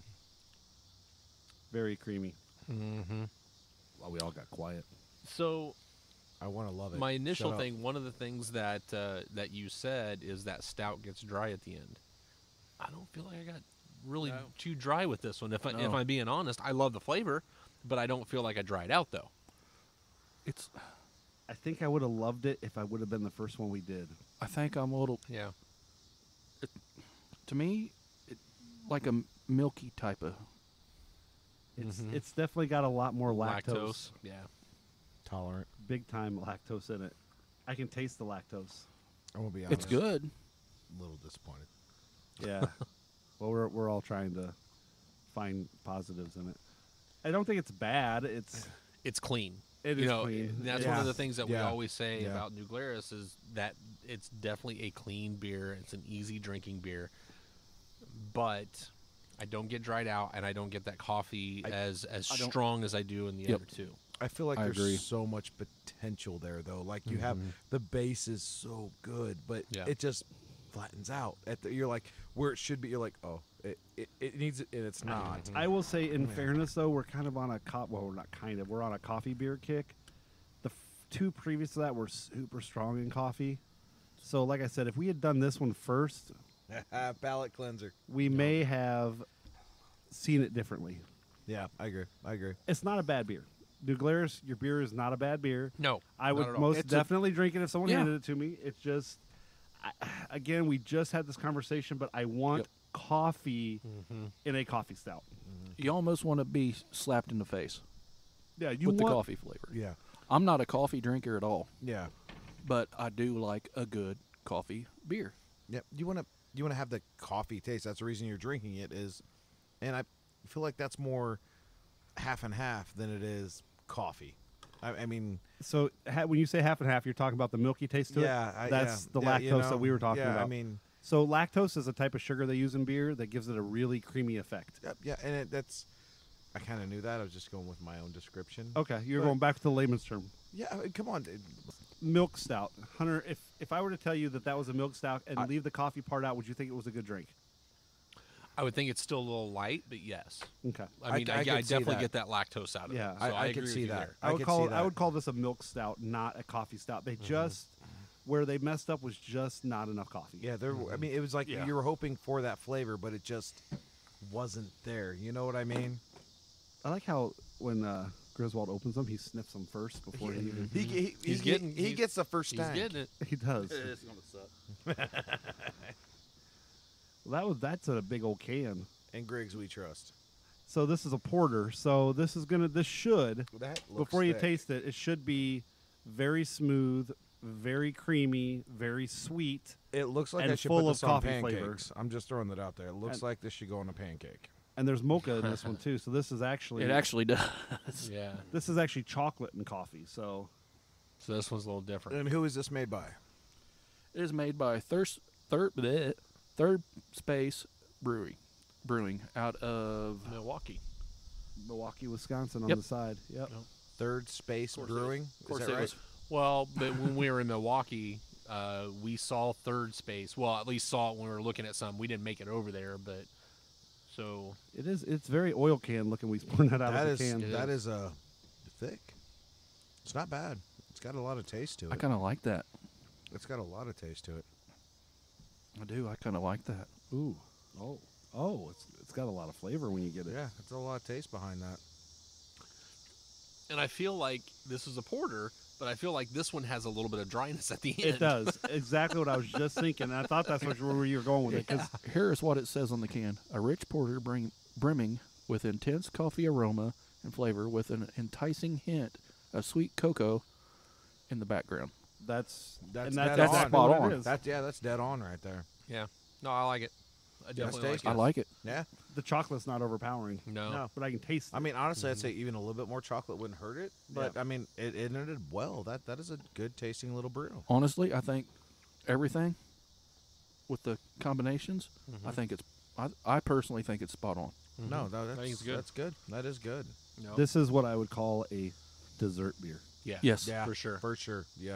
very creamy. Mm-hmm. Well, we all got quiet. So I want to love it. my initial Shut up. thing, one of the things that uh, that you said is that stout gets dry at the end. I don't feel like I got really No. too dry with this one. If I, if No. I'm being honest, I love the flavor, but I don't feel like I dried out though. It's. I think I would have loved it if I would have been the first one we did. I think I'm a little. Yeah. To me, it, like a m- milky type of. It's Mhm. it's definitely got a lot more lactose, Yeah. Tolerant. big time lactose in it. I can taste the lactose. I'm gonna be honest. It's good. A little disappointed. Yeah. Well, we're we're all trying to find positives in it. I don't think it's bad. It's It's clean. It you is know, clean. and that's Yeah. one of the things that we Yeah. always say Yeah. about New Glarus is that it's definitely a clean beer. It's an easy drinking beer, but I don't get dried out, and I don't get that coffee I- as as I don't- strong as I do in the Yep. other two. I feel like I there's agree. so much potential there, though. Like you have the base is so good, but Yeah. it just flattens out. At the, you're like where it should be. You're like, oh, it it, it needs it, and it's not. I will say, in fairness, though, we're kind of on a co- well, we're not kind of. We're on a coffee beer kick. The f- two previous to that were super strong in coffee. So, like I said, if we had done this one first, Palate cleanser. we may have seen it differently. Yeah, I agree. I agree. It's not a bad beer. New Glarus, your beer is not a bad beer. No, I not would at all. most It's a- definitely drink it if someone Yeah. handed it to me. It's just, I, again, we just had this conversation, but I want Yep. coffee Mm-hmm. in a coffee stout. You almost want to be slapped in the face Yeah, you with want the coffee flavor. Yeah, I'm not a coffee drinker at all, yeah, but I do like a good coffee beer. yeah. You want to you want to have the coffee taste. That's the reason you're drinking it is, and I feel like that's more half and half than it is coffee. I, I mean, So ha- when you say half and half, you're talking about the milky taste to yeah, it. I, That's yeah, the yeah, lactose you know, that we were talking yeah, about. I mean, So lactose is a type of sugar they use in beer that gives it a really creamy effect. Yep, yeah, and it, that's. I kind of knew that. I was just going with my own description. Okay, you're But- going back to the layman's term. Yeah, I mean, come on. dude. Milk stout. Hunter, if, if I were to tell you that that was a milk stout and I- leave the coffee part out, would you think it was a good drink? I would think it's still a little light, but yes. Okay. I mean, I- I, I I, could see definitely that. get that lactose out of Yeah, it. So I- I, I agree could with see you that. there. I, I would could call see I that. would call this a milk stout, not a coffee stout. They just where they messed up was just not enough coffee. Yeah, there. I mean, it was like Yeah. you were hoping for that flavor, but it just wasn't there. You know what I mean? I like how when uh, Griswold opens them, he sniffs them first before he even. He, he, He's he's getting- getting. He he's- gets the first He's tank. getting it. He does. It's gonna suck. Well, that was that's a big old can. And Griggs, we trust. So this is a porter. So this is gonna this should That looks before you thick. taste it, it should be very smooth, very creamy, very sweet, It looks like and I should full put of this on coffee pancakes. flavor. I'm just throwing that out there. It looks And- like this should go on a pancake. and there's mocha in this one too. So this is actually It actually does. Yeah. this is actually chocolate and coffee. So So this one's a little different. And who is this made by? It is made by Thirst, Third bleh, Third Space Brewery, Brewing out of Milwaukee. Milwaukee, Wisconsin on Yep. the side. Yep. Yep. Third Space course it- Brewing. Of course, is that it right? was. Well, but when we were in Milwaukee, uh, we saw Third Space. Well, at least saw it when we were looking at some. We didn't make it over there, but so It is. It's very oil can looking. We pouring that out That of the is can. that is uh, thick. It's not bad. It's got a lot of taste to I it. kind of like that. It's got a lot of taste to it. I do. I kind of like that. Ooh. Oh. Oh. It's it's got a lot of flavor when you get it. Yeah, it's a lot of taste behind that. and I feel like this is a porter, but I feel like this one has a little bit of dryness at the end. It does. Exactly what I was just thinking. And I thought that's what, where you were going with it. 'cause Here is what it says on the can: a rich porter bring, brimming with intense coffee aroma and flavor, with an enticing hint of sweet cocoa in the background. that's That's, and that's dead exactly on. spot what on. it is. That's yeah, that's dead on right there. Yeah. No, I like it. I definitely like tasty. it. I like it. Yeah. The chocolate's not overpowering. No. No. But I can taste it. I mean, honestly, I'd say even a little bit more chocolate wouldn't hurt it. But Yeah. I mean, it, it ended well. That that is a good tasting little brew. Honestly, I think everything with the combinations, I think it's. I, I personally think it's spot on. No, no, that's think it's good. That's good. That is good. No. This is what I would call a dessert beer. yeah. Yes. Yeah, for sure. For sure. Yeah.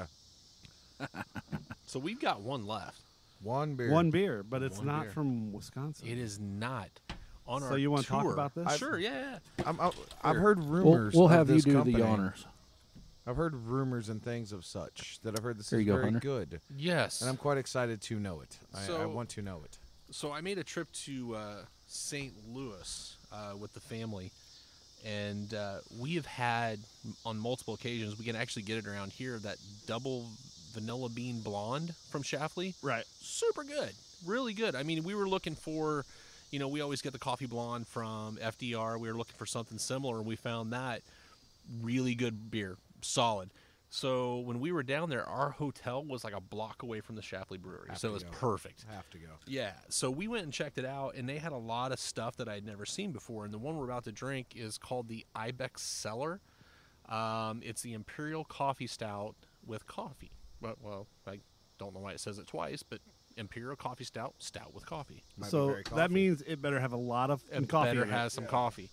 So we've got one left. One beer. One beer, but it's One not beer. from Wisconsin. It is not on So our you wanna talk tour. about this? Sure, yeah. I'm, I'm, I've Here. heard We'll, rumors. we'll of have you this do company. the honors. I've heard rumors and things of such that I've heard this Here is you go, very Hunter. good, Yes. and I'm quite excited to know it. I, I So- want to know it. So I made a trip to uh, Saint Louis uh, with the family, and uh, we have had on multiple occasions. We can actually get it around here. That double vanilla bean blonde from Schlafly, Right. super good, really good. I mean, we were looking for, you know, we always get the coffee blonde from F D R. We were looking for something similar, and we found that really good beer, solid. So when we were down there, our hotel was like a block away from the Schlafly Brewery, Have so to it was go. perfect. Have to go. Yeah, so we went and checked it out, and they had a lot of stuff that I'd never seen before. And the one we're about to drink is called the Ibex Cellar. Um, it's the Imperial Coffee Stout with coffee. Well, well, I don't know why it says it twice, but Imperial Coffee Stout, stout with coffee. Might be So very that coffee. means it better have a lot of It coffee. better in it. has some coffee.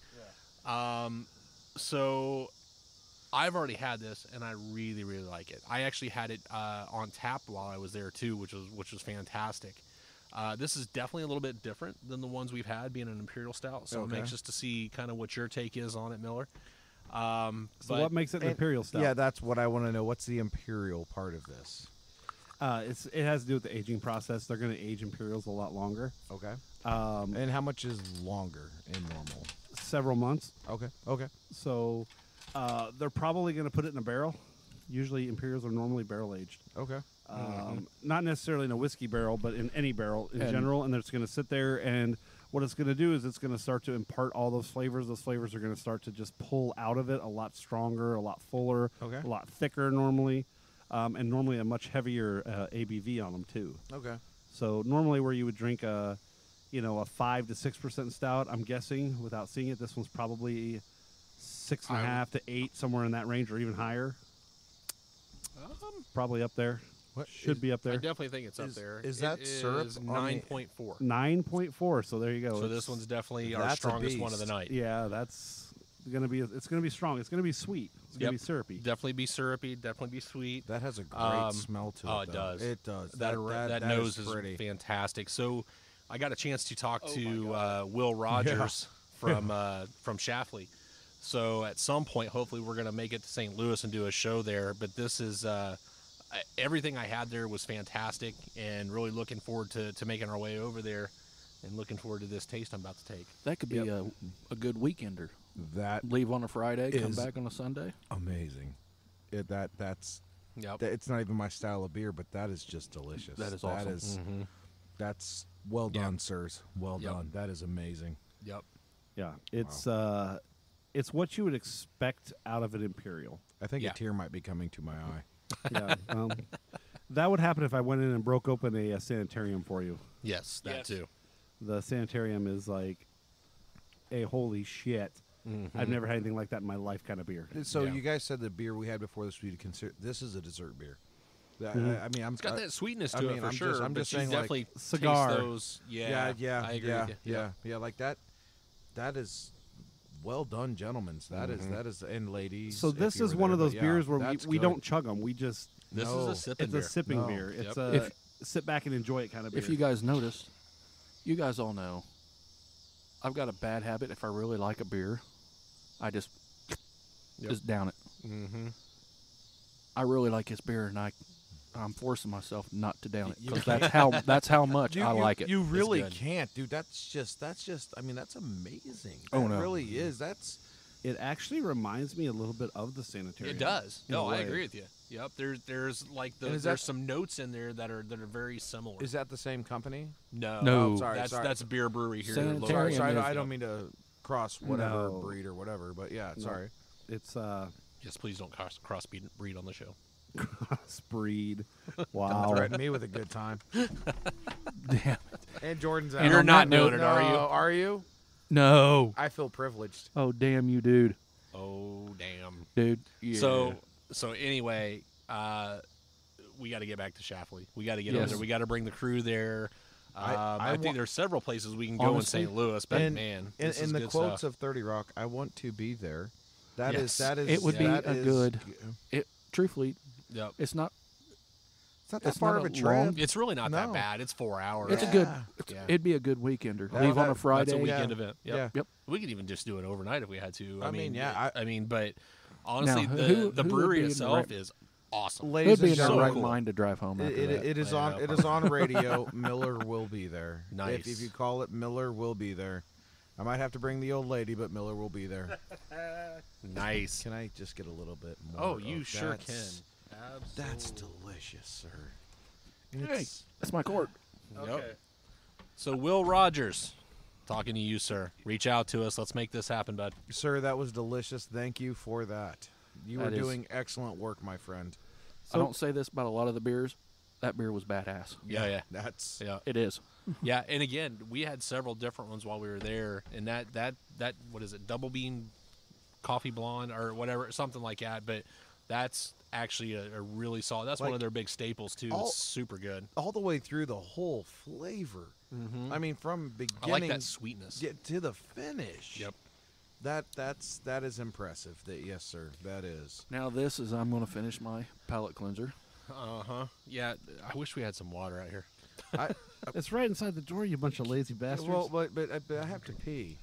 Um, so I've already had this, and I really, really like it. I actually had it uh, on tap while I was there too, which was which was fantastic. Uh, this is definitely a little bit different than the ones we've had, being an imperial stout. So Okay. I'm anxious to see kind of what your take is on it, Miller. Um, So but what makes it an And- imperial stout? Yeah, that's what I want to know. What's the imperial part of this? uh, it's it has to do with the aging process. They're going to age imperials a lot longer. Okay. Um, And how much is longer in normal? several months. Okay. Okay. So uh, they're probably going to put it in a barrel. Usually imperials are normally barrel aged. Okay. Um, not necessarily in a whiskey barrel, but in any barrel in And- general. And it's going to sit there, and what it's going to do is it's going to start to impart all those flavors. Those flavors are going to start to just pull out of it a lot stronger, a lot fuller, Okay. a lot thicker normally, um, and normally a much heavier uh, A B V on them too. Okay. So normally where you would drink a, you know, a five to six percent stout, I'm guessing without seeing it, this one's probably six and a I would- half to eight, somewhere in that range, or even higher. um, Probably up there. What Should is- be up I there. definitely think it's up Is- there. is It that syrup is on the- nine point four. nine point four. So there you go. So It's- this one's definitely our That's a strongest one of the beast. night. yeah, that's gonna be. It's gonna be strong. It's gonna be sweet. It's gonna Yep. be syrupy. Definitely be syrupy. Definitely be sweet. That has a great Um, smell to it. oh, it though. does. It does. That that, that nose is is, pretty. fantastic. So I got a chance to talk Oh to my uh, Will Rogers from uh, from Schlafly. So at some point, hopefully, we're going to make it to Saint Louis and do a show there. But this is uh, I- everything I had there was fantastic, and really looking forward to, to making our way over there, and looking forward to this taste I'm about to take. That could be Yep. a, a good weekender. That Leave on a Friday, come Is- back on a Sunday. amazing. It, that that's Yep. that, it's not even my style of beer, but that is just delicious. That is That awesome. is- Mm-hmm. that's well Yep. done, sirs. Well Yep. done. That is amazing. Yep. Yeah, it's uh, it's what you would expect out of an imperial. I think Yeah. a tear might be coming to my eye. Yeah, um, that would happen if I went in and broke open a, a sanitarium for you. Yes, that Yes. too. The sanitarium is like a holy shit. Mm-hmm. I've never had anything like that in my life. Kind of beer. So Yeah. you guys said the beer we had before this, we consider this is a dessert beer. That- Mhm. I, I mean, I'm It's got I- that sweetness I to mean, it for I'm sure. just- I'm but just she's saying, like, definitely taste cigar. those. Yeah, yeah, yeah, I agree yeah, with you. yeah, yeah, like that. That is well done, gentlemen. That is Mhm. that is and ladies. So if this you is were one there, of those but yeah, beers where we, that's we good. don't chug them. We just This No. is a sipping it's beer. a sipping No. beer. It's Yep. a If- sit back and enjoy it kind of beer. If you guys noticed, you guys all know, I've got a bad habit. If I really like a beer, I just Yep. just down it. Mm-hmm. I really like this beer, and I I'm forcing myself not to down it You because that's how that's how much You, I you- like it. You really good. can't, dude. That's just that's just. I mean, that's amazing. Oh, That no. really is. That's it actually reminds me a little bit of the sanitarium. It does. in a No, I way. agree with you. Yep. There's there's like the, And is there's that- some notes in there that are that are very similar. is that the same company? no, No. Oh, sorry, that's sorry. that's a beer brewery here. Sanitarium local. Sorry, sorry. I is- don't- I don't mean to cross whatever No. breed or whatever, but yeah, No. sorry. It's uh, Yes, please don't cross cross breed breed on the show. breed. Don't Wow. threaten me with a good time. Damn. And Jordan's out. And You're on not that doing note- it, are you? No, Are you? No. I feel privileged. Oh damn you, dude. Oh damn. Dude. Yeah. So so anyway, uh, we got to get back to Schlafly. We got to get Yes. over there. We got to bring the crew there. Um, I- I, I think wa- there's several places we can go Honestly, in Saint Louis, but and- man, In, this in is the good quotes stuff. of thirty Rock, I want to be there. That is Yes. that is It would be that a is- good- it truthfully, Yep. it's not It's not that it's far not of a a trip. long- It's really not that No. bad. It's four hours. it's a good Yeah. it's, Yeah. it'd be a good weekender. That- Leave on that- a Friday. That's a Yeah. weekend event. Yep. Yeah. Yep. We could even just do it overnight if we had to. I, I mean, yeah, I, I- mean, but honestly, Now, the who- the who would brewery be in the itself right- is awesome. Ladies Who'd be and in their so right gentlemen, cool. mind to drive home it, after it, that? it is I on know. it is on radio. Miller will be there. Nice. If, if you call it Miller will be there. I might have to bring the old lady, but Miller will be there. Nice. Can I just get a little bit more? Oh, you of sure that's- can. That's Absolutely. delicious, sir. And Hey, it's- that's my court. Yep. So Will Rogers, talking to you, sir. Reach out to us. Let's make this happen, bud. Sir, that was delicious. Thank you for that. You That were is- doing excellent work, my friend. I don't say this about a lot of the beers. That beer was badass. Yeah, yeah, That's yeah, It is. yeah. And again, we had several different ones while we were there, and that that that what is it? Double bean, coffee blonde, or whatever, something like that. But that's actually a, a really solid. That's one Like, of their big staples too. all- It's super good. all the way through the whole flavor. Mm-hmm. I mean, from I beginning like that sweetness. get to the finish. Yep. That that's that is impressive. That yes, sir. That is. Now this is I'm going to finish my palate cleanser. Uh huh. Yeah. I wish we had some water out here. I, It's right inside the door, you bunch of lazy bastards. well, but but, I- but I have to pee.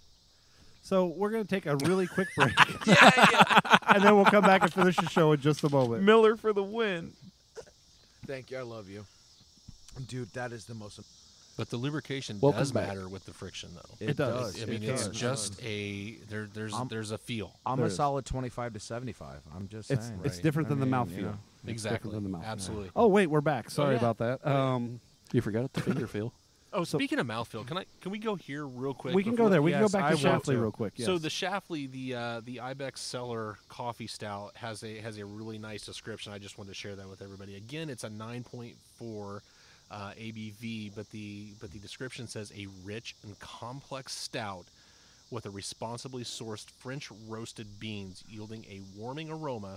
so we're gonna take a really quick break, and then we'll come back and finish the show in just a moment. Miller for the win. Thank you. I love you, dude. That is the most. But the lubrication Welcome does back. matter with the friction, though. It does. I mean, It it's does. just a there. There's I'm- there's a feel. I'm There a is. solid twenty-five to seventy-five. I'm just It's saying. it's Right. different I than the mean, mouthfeel. you know. It's Exactly. different than the mouthfeel. Absolutely. Oh wait, we're back. Sorry yeah. about that. Um, You forgot the finger feel. Oh, So- speaking of mouthfeel, can I can we go here real quick? we can before- go there. We yes, can go back I to want Schlafly to. real quick. Yes. So the Schlafly, the uh, the Ibex Cellar Coffee Stout has a has a really nice description. I just wanted to share that with everybody. Again, it's a nine point four uh, A B V, but the but the description says a rich and complex stout with a responsibly sourced French roasted beans, yielding a warming aroma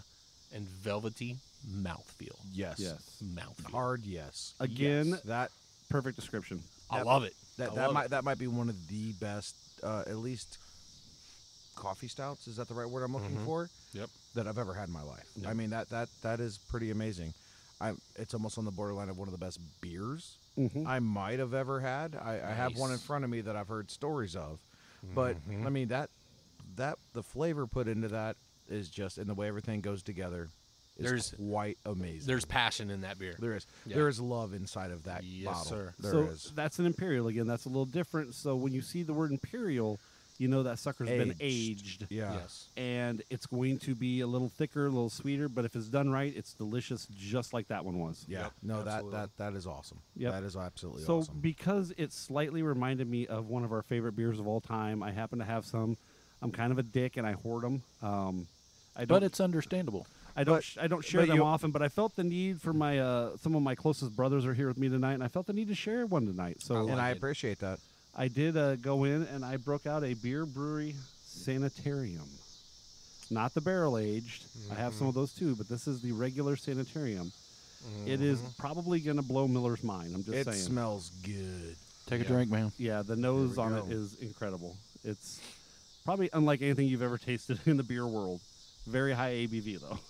and velvety mouthfeel. Yes. Yes. Mouthfeel. Hard yes. Again, Yes. That perfect description. I that- love it. that I that love might it. that might be one of the best, uh, at least coffee stouts. Is that the right word I'm looking Mhm. for? Yep. That I've ever had in my life. Yep. I mean that that that is pretty amazing. I it's almost on the borderline of one of the best beers Mm-hmm. I might have ever had. I, I have one in Nice. front of me that I've heard stories of, but Mhm. I mean that that the flavor put into that is just, and the way everything goes together is There's- quite amazing. There's passion in that beer. there is Yeah. there is love inside of that Yes, bottle. sir. There so is. that's an imperial again. That's a little different. So when you see the word imperial, you know that sucker's been Aged. aged, Yeah. Yes. and it's going to be a little thicker, a little sweeter. But if it's done right, it's delicious, just like that one was. Yeah. Yep, no, absolutely. that that that is awesome. Yep. That is absolutely So awesome. because it slightly reminded me of one of our favorite beers of all time, I happen to have some. I'm kind of a dick and I hoard them. Um, I don't. But it's understandable. I don't. but- sh- I don't share but them you- often. But I felt the need for my. Uh, some of my closest brothers are here with me tonight, and I felt the need to share one tonight. So and like I it. appreciate that. I did uh, go in and I broke out a Bier Brewery Sanitarium. Not the barrel aged. I have some of those too, but this is the regular Sanitarium. It is probably going to blow Miller's mind. I'm just It saying. smells good. Take Yeah. a drink, man. Yeah, the nose we on go. it is incredible. It's probably unlike anything you've ever tasted in the beer world. Very high A B V though.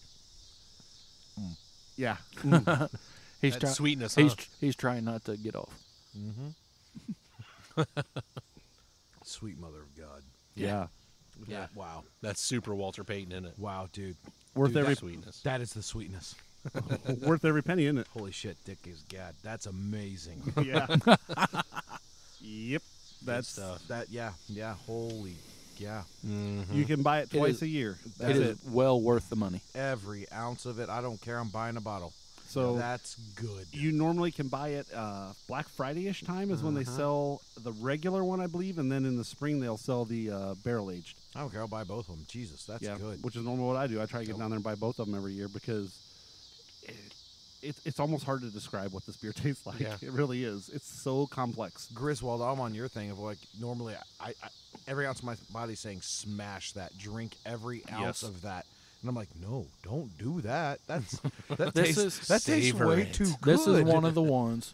Mm. Yeah. He's That trying. sweetness, He's huh? tr- he's trying not to get off. Mm-hmm. Sweet mother of God. yeah. Yeah. Wow. That's super Walter Payton in it. Wow, dude. Worth Dude, every that- Sweetness. That is the sweetness. worth every penny, isn't it? Holy shit, Dick is God. That's amazing. Yeah. Yep. That's stuff. that yeah, yeah, holy yeah. you can buy it It twice is- a year. It That's is it. well worth the money. Every ounce of it. I don't care. I'm buying a bottle. So that's good. you normally can buy it uh, Black Friday-ish time is when they Uh-huh. sell the regular one, I believe, and then in the spring they'll sell the uh, barrel aged. I don't care. I'll buy both of them. Jesus, that's yeah, good. which is normally what I do. I try to get down there and buy both of them every year because it, it, it's almost hard to describe what this beer tastes like. Yeah. It really is. It's so complex. Griswold, I'm on your thing of like normally I, I every ounce of my body's saying smash that, drink every ounce Yes. of that, and I'm like, no, don't do that. That's that This tastes is- that tastes Savor way it. too good. This is one of the ones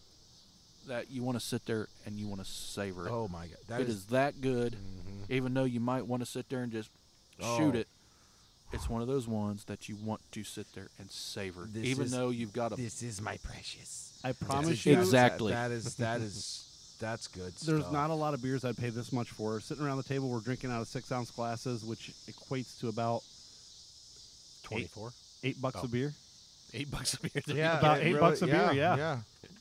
that you want to sit there and you want to savor it. Oh my god, that It is, is that good, even though you might want to sit there and just shoot Oh. it. It's one of those ones that you want to sit there and savor, This even is- though you've got a. this is my precious. I promise That's- you, Exactly. That is that is that's good. there's stuff. not a lot of beers I'd pay this much for. Sitting around the table, we're drinking out of six ounce glasses, which equates to about twenty-four. eight bucks Oh. a beer. Eight bucks a beer. There yeah, you about it eight really- bucks a beer, yeah, yeah. yeah.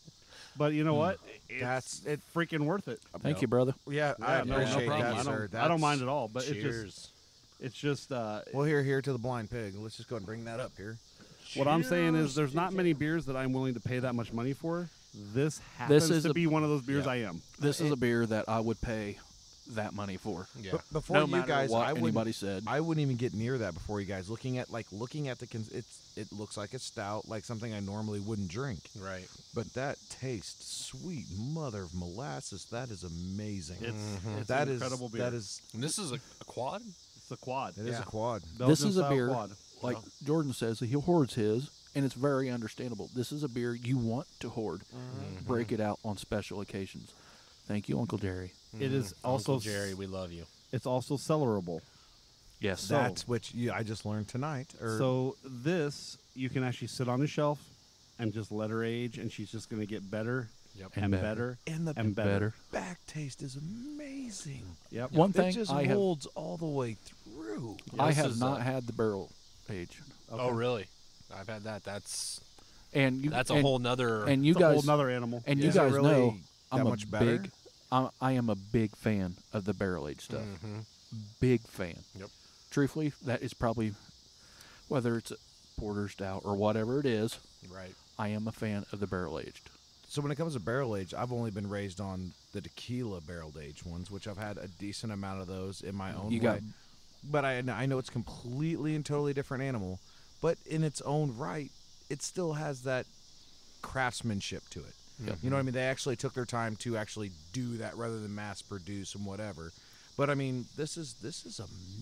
But you know what? It's That's it. freaking worth it. Thank you, brother. Yeah, I Yeah, no, no appreciate problem. that, I sir. don't, I don't mind That's- at all. But it just, Cheers. it's just uh, Well, here, here to the blind pig. Let's just go and bring that up here. what I'm saying is there's not many beers that I'm willing to pay that much money for. This happens is to a- be one of those beers Yeah. I am. This is a beer that I would pay that money for. Yeah. But before No you matter guys, what I wouldn't, anybody said. I wouldn't even get near that before you guys. Looking at like looking at the, cons- it's it looks like a stout, like something I normally wouldn't drink. Right. But that tastes sweet, mother of molasses. That is amazing. It's, it's That an is incredible beer. that is And this is a, a quad? it's a quad. it is Yeah. a quad. This Belgian is a style beer, quad. like Wow. Jordan says, he hoards his, and it's very understandable. This is a beer you want to hoard. Break it out on special occasions. Thank you, Uncle Jerry. It is also Uncle Jerry, we love you. It's also cellarable. Yes. So- That's what you, I just learned tonight. Or So this you can actually sit on the shelf and just let her age, and she's just going to get better Yep. and, And better. better. and the and better. better. back taste is amazing. Yep. One It thing just I have, holds all the way through. I This have is, not uh, had the barrel age, Oh, really? I've had that. That's and you that's a and, whole nother. and you It's a whole guys nother animal. and Is you it guys really know that I'm a much better? big I'm, I am a big fan of the barrel aged stuff. Mhm. Big fan. Yep. Truthfully, that is probably whether it's a porter stout or whatever it is. Right. I am a fan of the barrel aged. So when it comes to barrel age, I've only been raised on the tequila barrel aged ones, which I've had a decent amount of those in my own You way. got But I I know it's completely and totally different animal, but in its own right, it still has that craftsmanship to it. Yep. You know what I mean? They actually took their time to actually do that rather than mass produce and whatever. But I mean, this is this is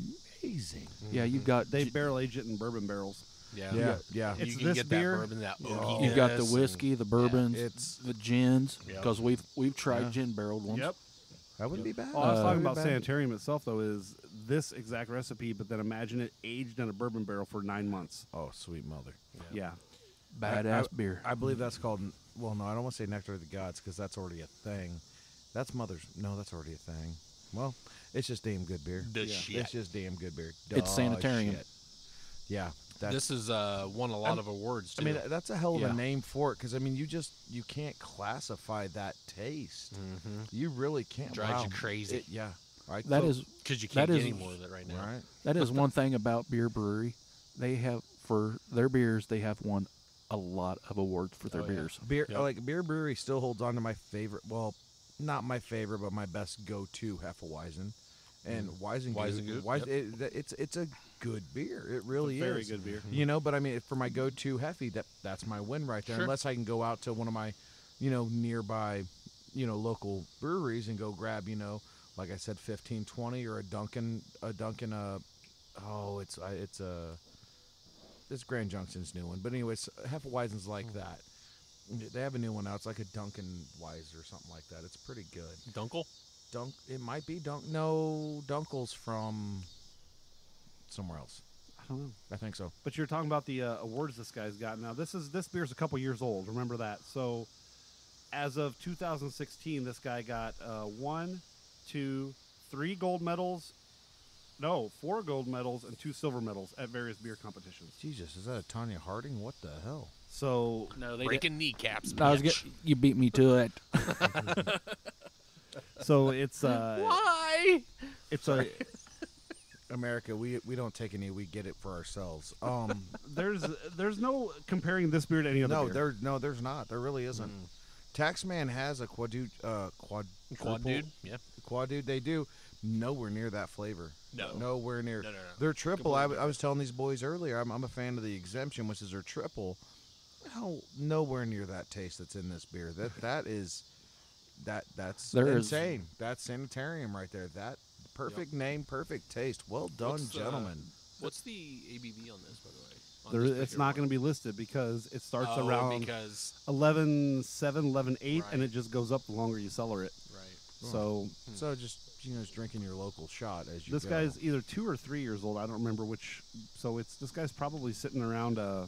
amazing. Yeah, you've got They j- barrel age it in bourbon barrels. Yeah, Yeah, yeah. You It's can this get beer. that bourbon, that Yeah. oakiness. you've got the and- whiskey, the bourbons, it's- the gins, Yep. because we've we've tried Yeah. gin barreled ones. Yep. That wouldn't be bad. Oh, I was Uh, talking Wouldn't about be bad. Sanitarium itself, though, is this exact recipe, but then imagine it aged in a bourbon barrel for nine months. Oh, sweet mother. Yeah. Badass I- beer. I believe that's called. Well, no, I don't want to say Nectar of the Gods because that's already a thing. That's Mother's. No, that's already a thing. Well, it's just damn good beer. The yeah. shit. It's just damn good beer. It's Duh Sanitarium. shit. Yeah. That's, This is uh, won a lot I'm- of awards too. I mean, that's a hell of Yeah. a name for it because I mean, you just you can't classify that taste. Mhm. You really can't. Drives you Wow. crazy. It- yeah. Right. That so- is because you can't that get is- any more of it right now. right. that is one thing about Beer Brewery. They have for their beers. They have won a lot of awards for their Oh, yeah. beers. Beer Yep. like Beer Brewery still holds on to my favorite. Well, not my favorite, but my best go-to Hefeweizen. And Weizen, Weizengut, Weizen, yep. it, it's it's a good beer. It really Very is. good beer. You know, but I mean, for my go-to Hefe, that that's my win right there. Sure. Unless I can go out to one of my, you know, nearby, you know, local breweries and go grab, you know, like I said, fifteen, twenty or a Dunkin', a Dunkin', uh, oh, it's uh, it's a, it's Grand Junction's new one. But anyways, Hefeweizen's like that. They have a new one out. It's like a Dunkin' Wise or something like that. It's pretty good. Dunkel. Dunk. It might be Dunk. No, Dunkel's from somewhere else. I don't know. I think so. But you're talking about the uh, awards this guy's got. Now, this is this beer's a couple years old. Remember that. So, as of two thousand sixteen, this guy got uh, one, two, three gold medals. No, four gold medals and two silver medals at various beer competitions. Jesus, is that a Tanya Harding? What the hell? So, No, they Breaking kneecaps. I was bitch. get, you beat me to it. so it's uh, Why? it's a America, we we don't take any. We get it for ourselves. Um, there's there's no comparing this beer to any other no, beer. there no, there's not. There really isn't. Taxman has a quad dude, uh, quad Quad dude. Yeah. quad dude. They do nowhere near that flavor. No. nowhere near. No, no, no. Their triple. I, w- I was telling these boys earlier. I'm, I'm a fan of the exemption, which is their triple. How nowhere near that taste that's in this beer. That that is that that's There is- insane. That's Sanitarium right there. That perfect name, perfect taste. Well done, What's the- gentlemen. What's the A B V on this, by the way? On There, this it's particular not one? going to be listed because it starts Oh, around because eleven seven, eleven eight, and Right. it just goes up the longer you cellar it. right. So So just you know, just drinking your local shot as you this go. guy's either two or three years old. I don't remember which. So it's this guy's probably sitting around uh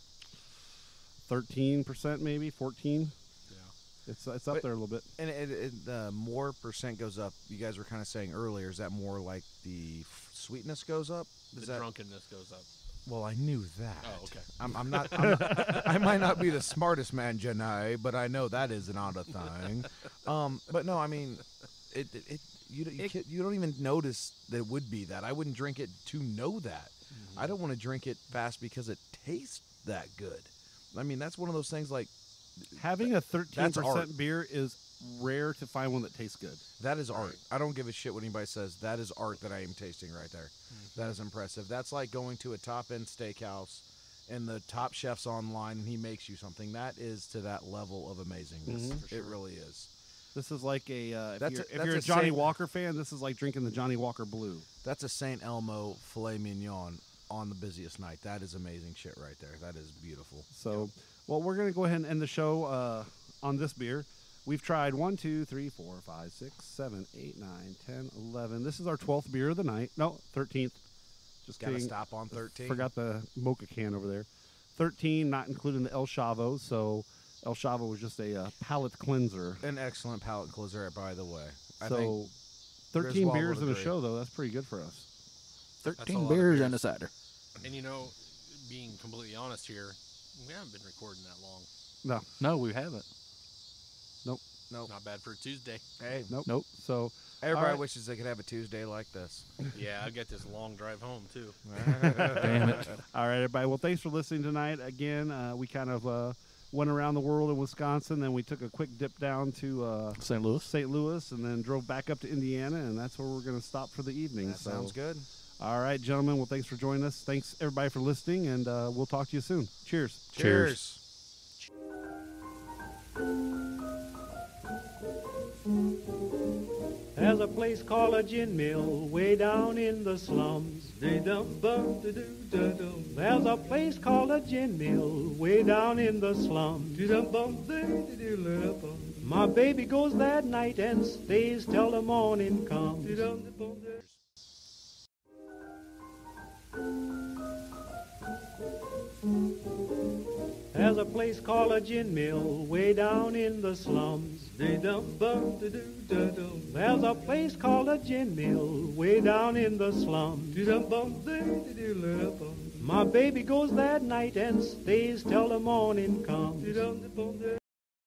thirteen percent, maybe fourteen. Yeah. It's it's up But- there a little bit. And it, it, the more percent goes up, you guys were kind of saying earlier, is that more like the f- sweetness goes up? Is The that, drunkenness goes up. well, I knew that. Oh, okay. I'm, I'm not. I'm not I might not be the smartest man, Janai, but I know that is not a thing. Um, but no, I mean, it. it, it you don't- you, It- can't- you don't even notice that it would be that. I wouldn't drink it to know that. I don't want to drink it fast because it tastes that good. I mean, that's one of those things like Having a thirteen That's art. percent beer is rare to find one that tastes good. that is art. Right. I don't give a shit what anybody says. That is art that I am tasting right there. That is impressive. That's like going to a top end steakhouse and the top chef's online and he makes you something. That is to that level of amazingness. Mhm. It really is. This is like a uh, if That's you're, a- if that's you're a a Johnny Saint- Walker fan, this is like drinking the Johnny Walker Blue. That's a Saint Elmo filet mignon on the busiest night. That is amazing shit right there. That is beautiful. So, well, we're gonna go ahead and end the show uh, on this beer. We've tried one, two, three, four, five, six, seven, eight, nine, ten, eleven. This is our twelfth beer of the night. No, thirteenth. Just Gotta kidding. stop on thirteen. Forgot the mocha can over there. Thirteen, not including the El Chavo. So El Chavo was just a uh, palate cleanser. An excellent palate cleanser, by the way. I so, think thirteen Griswold beers would in a agree. show, though. That's pretty good for us. That's a Thirteen lot of beers beers. and a cider. And you know, being completely honest here, we haven't been recording that long. No, No, we haven't. nope. Not bad for a Tuesday. Hey, nope. Nope. So, everybody All right. wishes they could have a Tuesday like this. Yeah, I get this long drive home too. Damn it. all right, everybody. Well, thanks for listening tonight. Again, uh, we kind of uh, went around the world in Wisconsin, then we took a quick dip down to uh, Saint Louis. Saint Louis, and then drove back up to Indiana, and that's where we're going to stop for the evening. That so, sounds good. all right, gentlemen. Well, thanks for joining us. Thanks everybody for listening, and uh, we'll talk to you soon. Cheers. Cheers. There's a There's a place called a gin mill way down in the slums. There's a place called a gin mill way down in the slums. My baby goes that night and stays till the morning comes. There's a place called a gin mill way down in the slums. There's a place called a gin mill way down in the slums. My baby goes that night and stays till the morning comes.